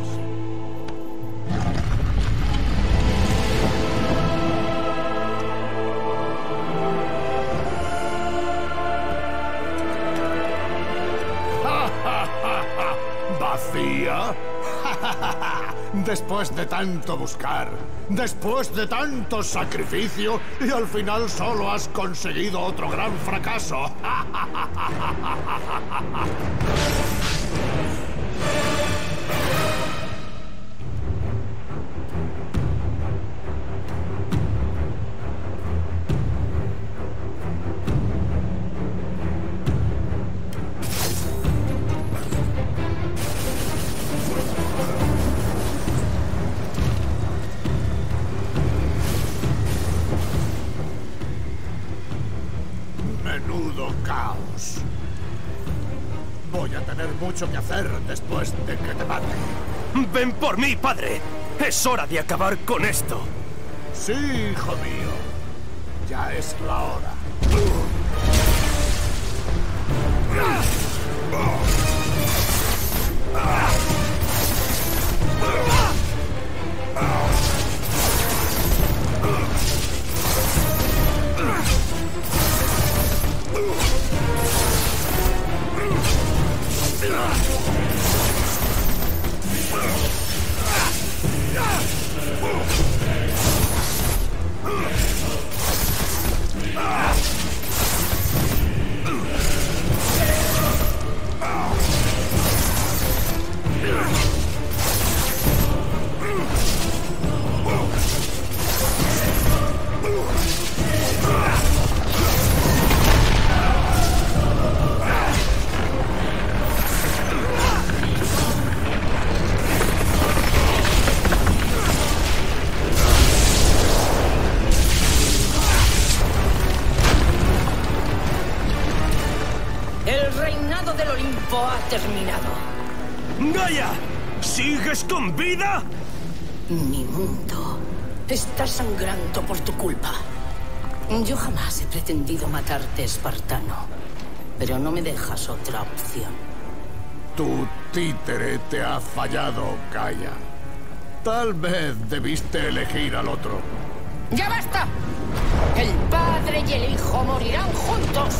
¿Vacía? Después de tanto buscar, después de tanto sacrificio, y al final solo has conseguido otro gran fracaso. Menudo caos. Voy a tener mucho que hacer después de que te mate. ¡Ven por mí, padre! ¡Es hora de acabar con esto! Sí, hijo mío. Ya es la hora. Ha terminado. ¡Gaia! ¿Sigues con vida? Mi mundo está sangrando por tu culpa. Yo jamás he pretendido matarte, espartano. Pero no me dejas otra opción. Tu títere te ha fallado, Gaia. Tal vez debiste elegir al otro. ¡Ya basta! El padre y el hijo morirán juntos.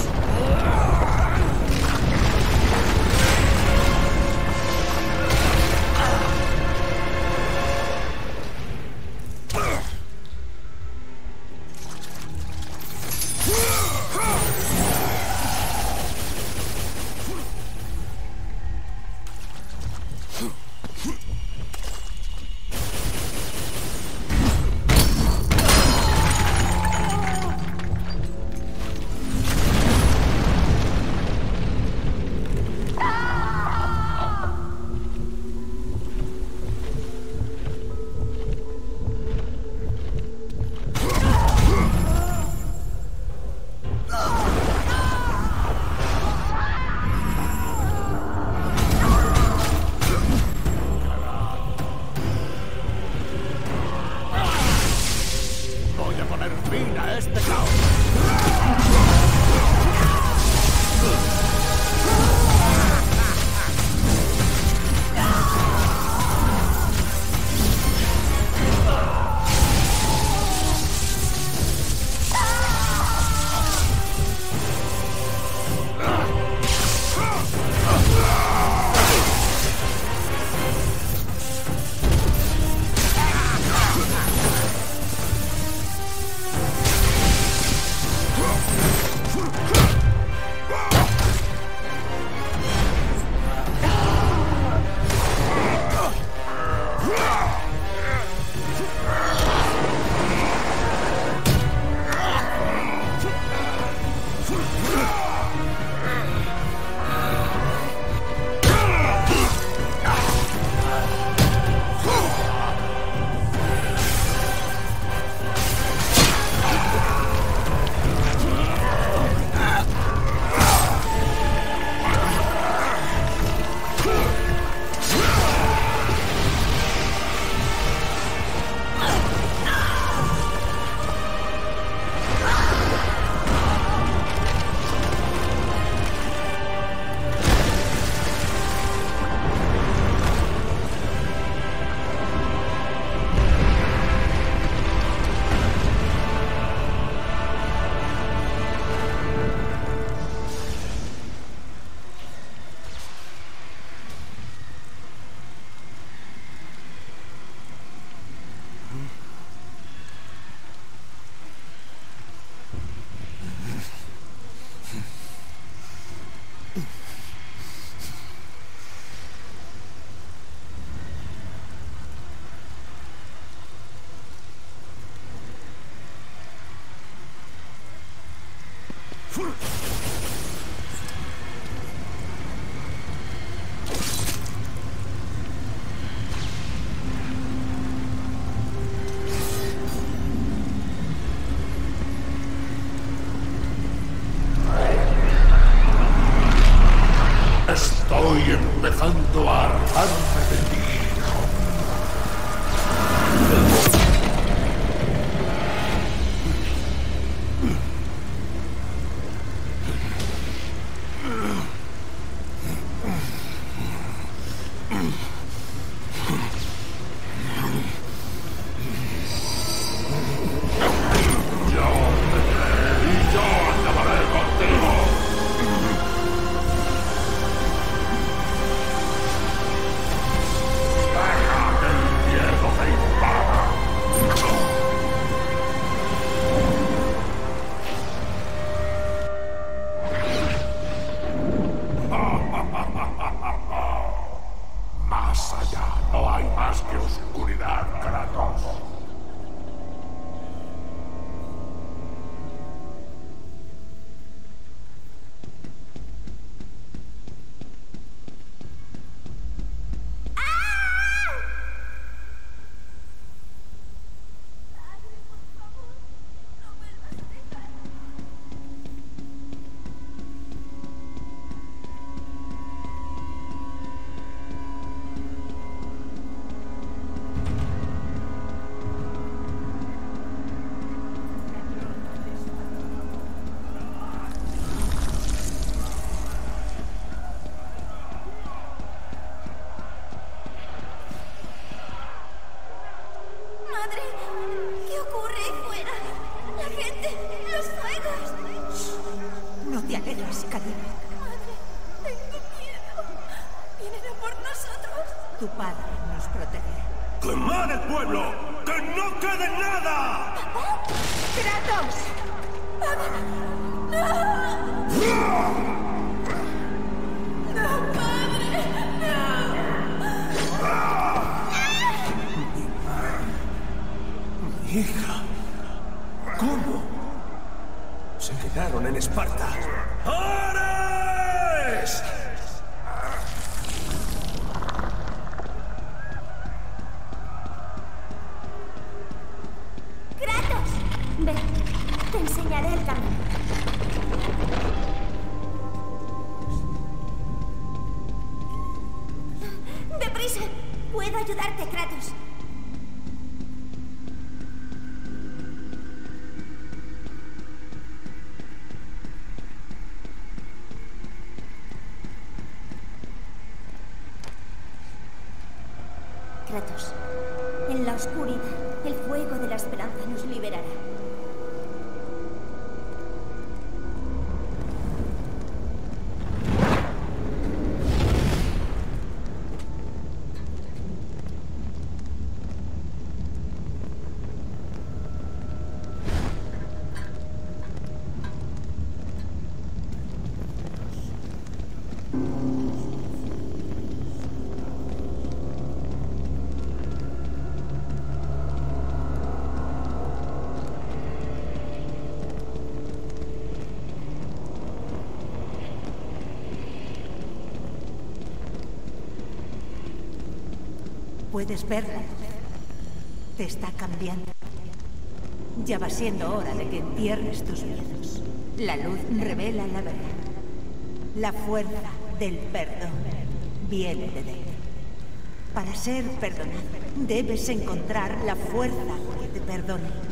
oscuridad, Kratos. Tu padre nos protegerá. ¡Quemad el pueblo! ¡Que no quede nada! ¡Kratos! Mi hija. ¿Cómo? Se quedaron en Esparta. ¡Ares! ¡Kratos! Ven, te enseñaré el camino. ¡Deprisa! Puedo ayudarte, Kratos. Kratos, en la oscuridad, el fuego de la esperanza nos liberará. Puedes verla. Te está cambiando. Ya va siendo hora de que entierres tus miedos. La luz revela la verdad. La fuerza del perdón viene de dentro. Para ser perdonado, debes encontrar la fuerza que te perdone.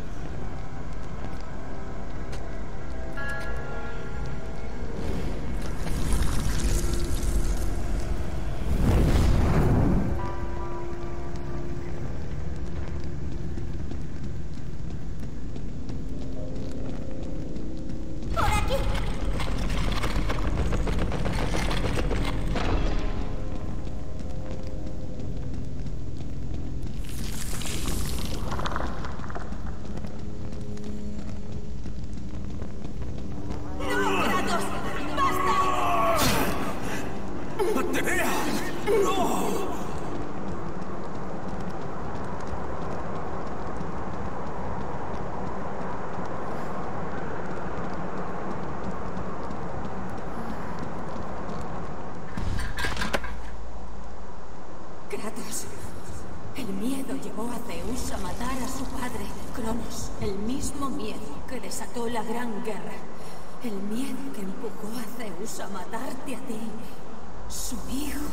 Kratos, el miedo llevó a Zeus a matar a su padre, Cronos. El mismo miedo que desató la gran guerra. El miedo que empujó a Zeus a matarte a ti, su hijo.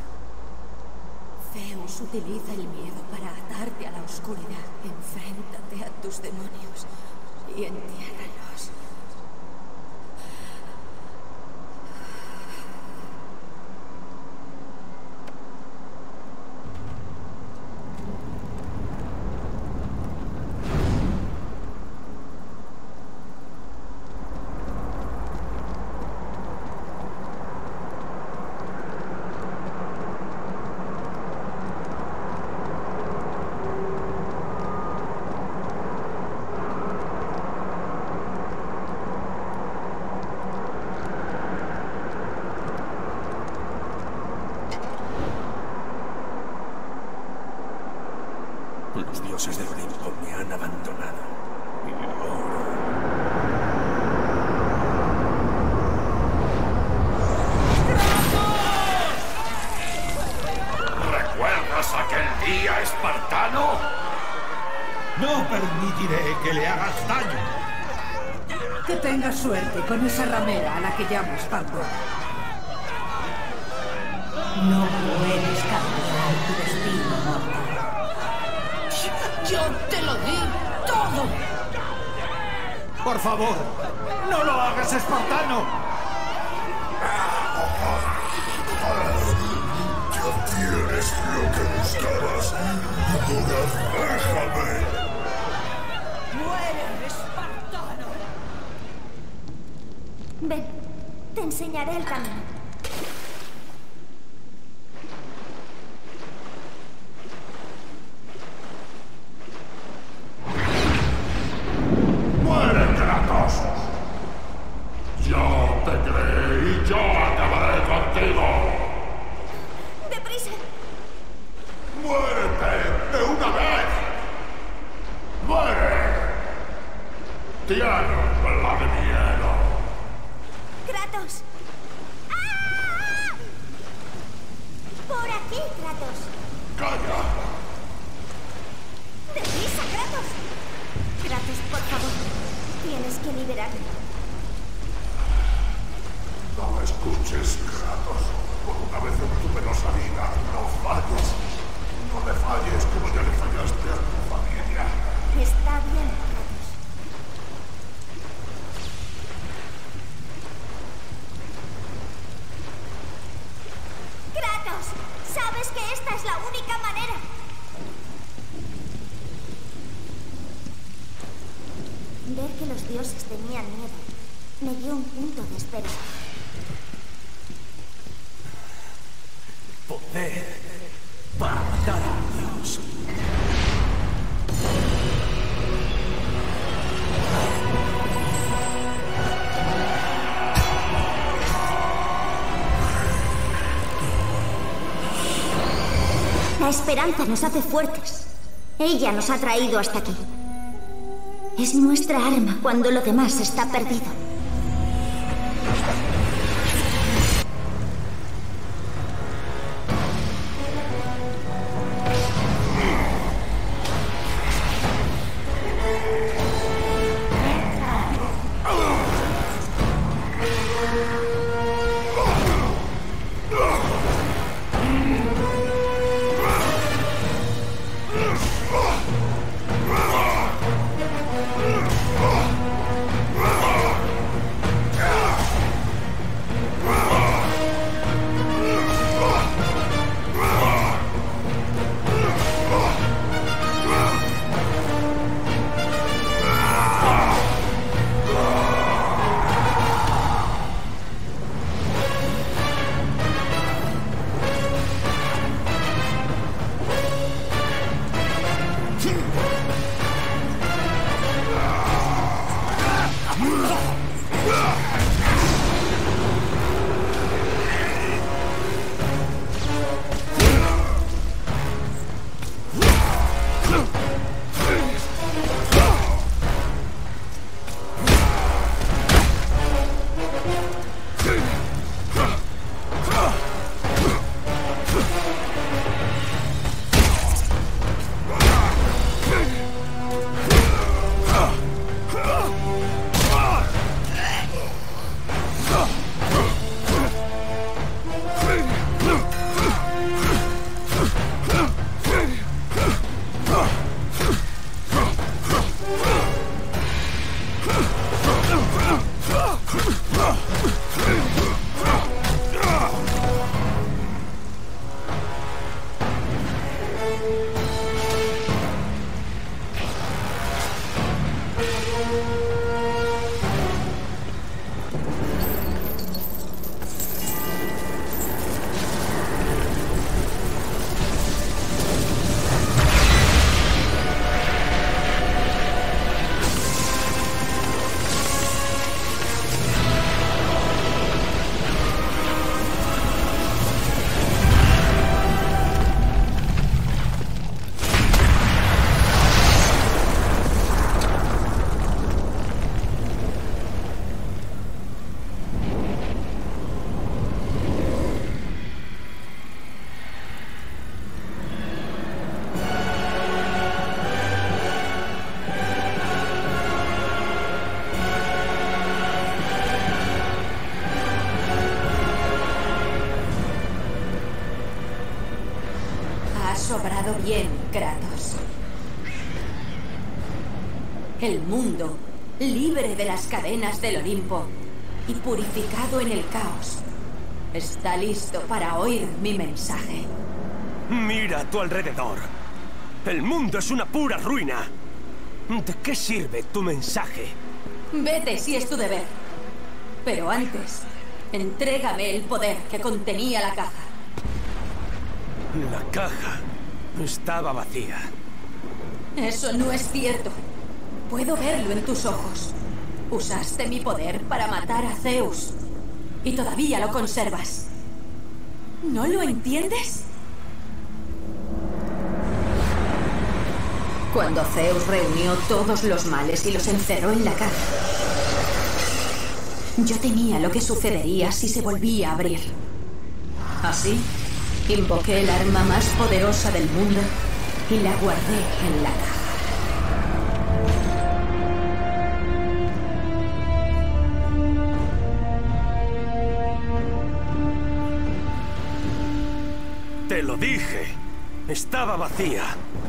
Zeus utiliza el miedo para atarte a la oscuridad. Enfréntate a tus demonios y entiérralos. Los dioses del Olimpo me han abandonado. Y ahora... ¿Recuerdas aquel día, espartano? No permitiré que le hagas daño. Que tengas suerte con esa ramera a la que llamas Pandora. No puedes cambiar tu destino, mortal. Yo te lo di todo. Por favor, no lo hagas, espartano. Ya tienes lo que buscabas. Ahora déjame. ¡Muere, espartano! Ven, te enseñaré el camino. ¡Muere, Kratos! Yo te creé y yo acabaré contigo. ¡Deprisa! ¡Muérete de una vez! ¡Muere! Tienes la de miedo. ¡Kratos! ¡Ah! ¡Por aquí, Kratos! ¡Calla! ¡Deprisa, Kratos! Kratos, por favor. Tienes que liberarme. No me escuches, Kratos. Por una vez en tu penosa vida, no falles. No le falles como ya le fallaste a tu familia. Está bien, Kratos. ¡Kratos! ¡Sabes que esta es la única manera! Ver que los dioses tenían miedo me dio un punto de esperanza. Poder para matar a Dios. La esperanza nos hace fuertes. Ella nos ha traído hasta aquí. Es nuestra arma cuando lo demás está perdido. pensado bien, Kratos. El mundo, libre de las cadenas del Olimpo y purificado en el caos, está listo para oír mi mensaje. Mira a tu alrededor. El mundo es una pura ruina. ¿De qué sirve tu mensaje? Vete si es tu deber. Pero antes, entrégame el poder que contenía la caja. La caja estaba vacía. Eso no es cierto. Puedo verlo en tus ojos. Usaste mi poder para matar a Zeus. Y todavía lo conservas. ¿No lo entiendes? Cuando Zeus reunió todos los males y los encerró en la caja, yo temía lo que sucedería si se volvía a abrir. Así, invoqué el arma más poderosa del mundo y la guardé en la caja. Te lo dije. Estaba vacía.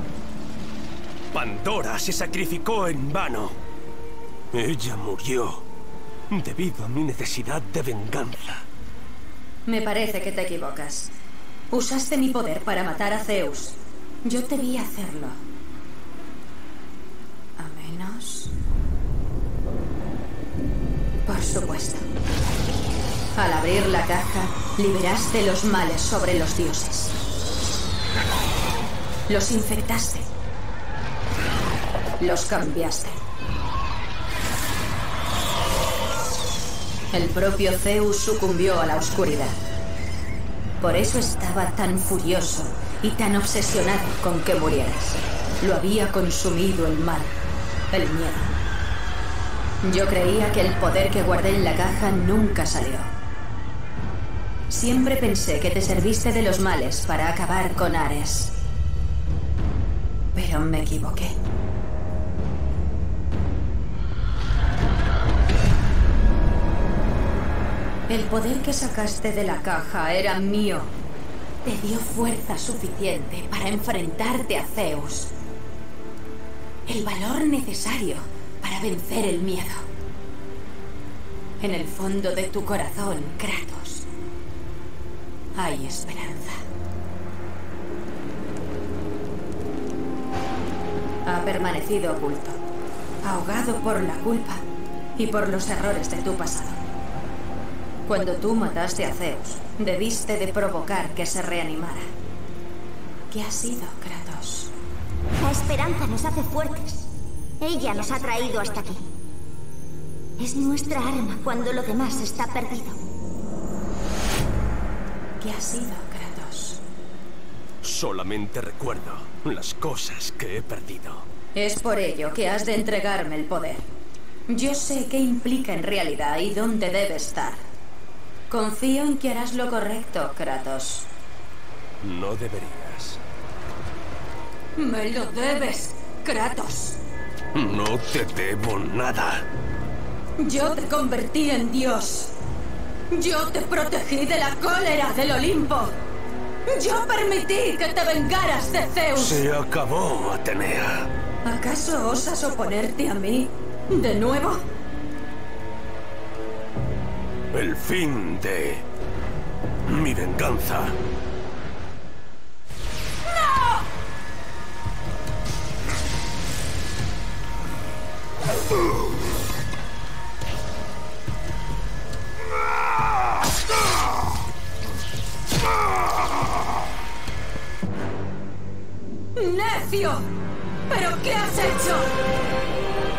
Pandora se sacrificó en vano. Ella murió debido a mi necesidad de venganza. Me parece que te equivocas. Usaste mi poder para matar a Zeus. Yo te vi hacerlo. A menos... Por supuesto. Al abrir la caja, liberaste los males sobre los dioses. Los infectaste. Los cambiaste. El propio Zeus sucumbió a la oscuridad. Por eso estaba tan furioso y tan obsesionado con que murieras. Lo había consumido el mal, el miedo. Yo creía que el poder que guardé en la caja nunca salió. Siempre pensé que te serviste de los males para acabar con Ares. Pero me equivoqué. El poder que sacaste de la caja era mío. Te dio fuerza suficiente para enfrentarte a Zeus. El valor necesario para vencer el miedo. En el fondo de tu corazón, Kratos, hay esperanza. Ha permanecido oculto, ahogado por la culpa y por los errores de tu pasado. Cuando tú mataste a Zeus, debiste de provocar que se reanimara. ¿Qué ha sido, Kratos? La esperanza nos hace fuertes. Ella nos ha traído hasta aquí. Es nuestra arma cuando lo demás está perdido. ¿Qué ha sido, Kratos? Solamente recuerdo las cosas que he perdido. Es por ello que has de entregarme el poder. Yo sé qué implica en realidad y dónde debe estar. Confío en que harás lo correcto, Kratos. No deberías. Me lo debes, Kratos. No te debo nada. Yo te convertí en Dios. Yo te protegí de la cólera del Olimpo. Yo permití que te vengaras de Zeus. Se acabó, Atenea. ¿Acaso osas oponerte a mí de nuevo? El fin de mi venganza. ¡Necio! ¿Pero qué has hecho?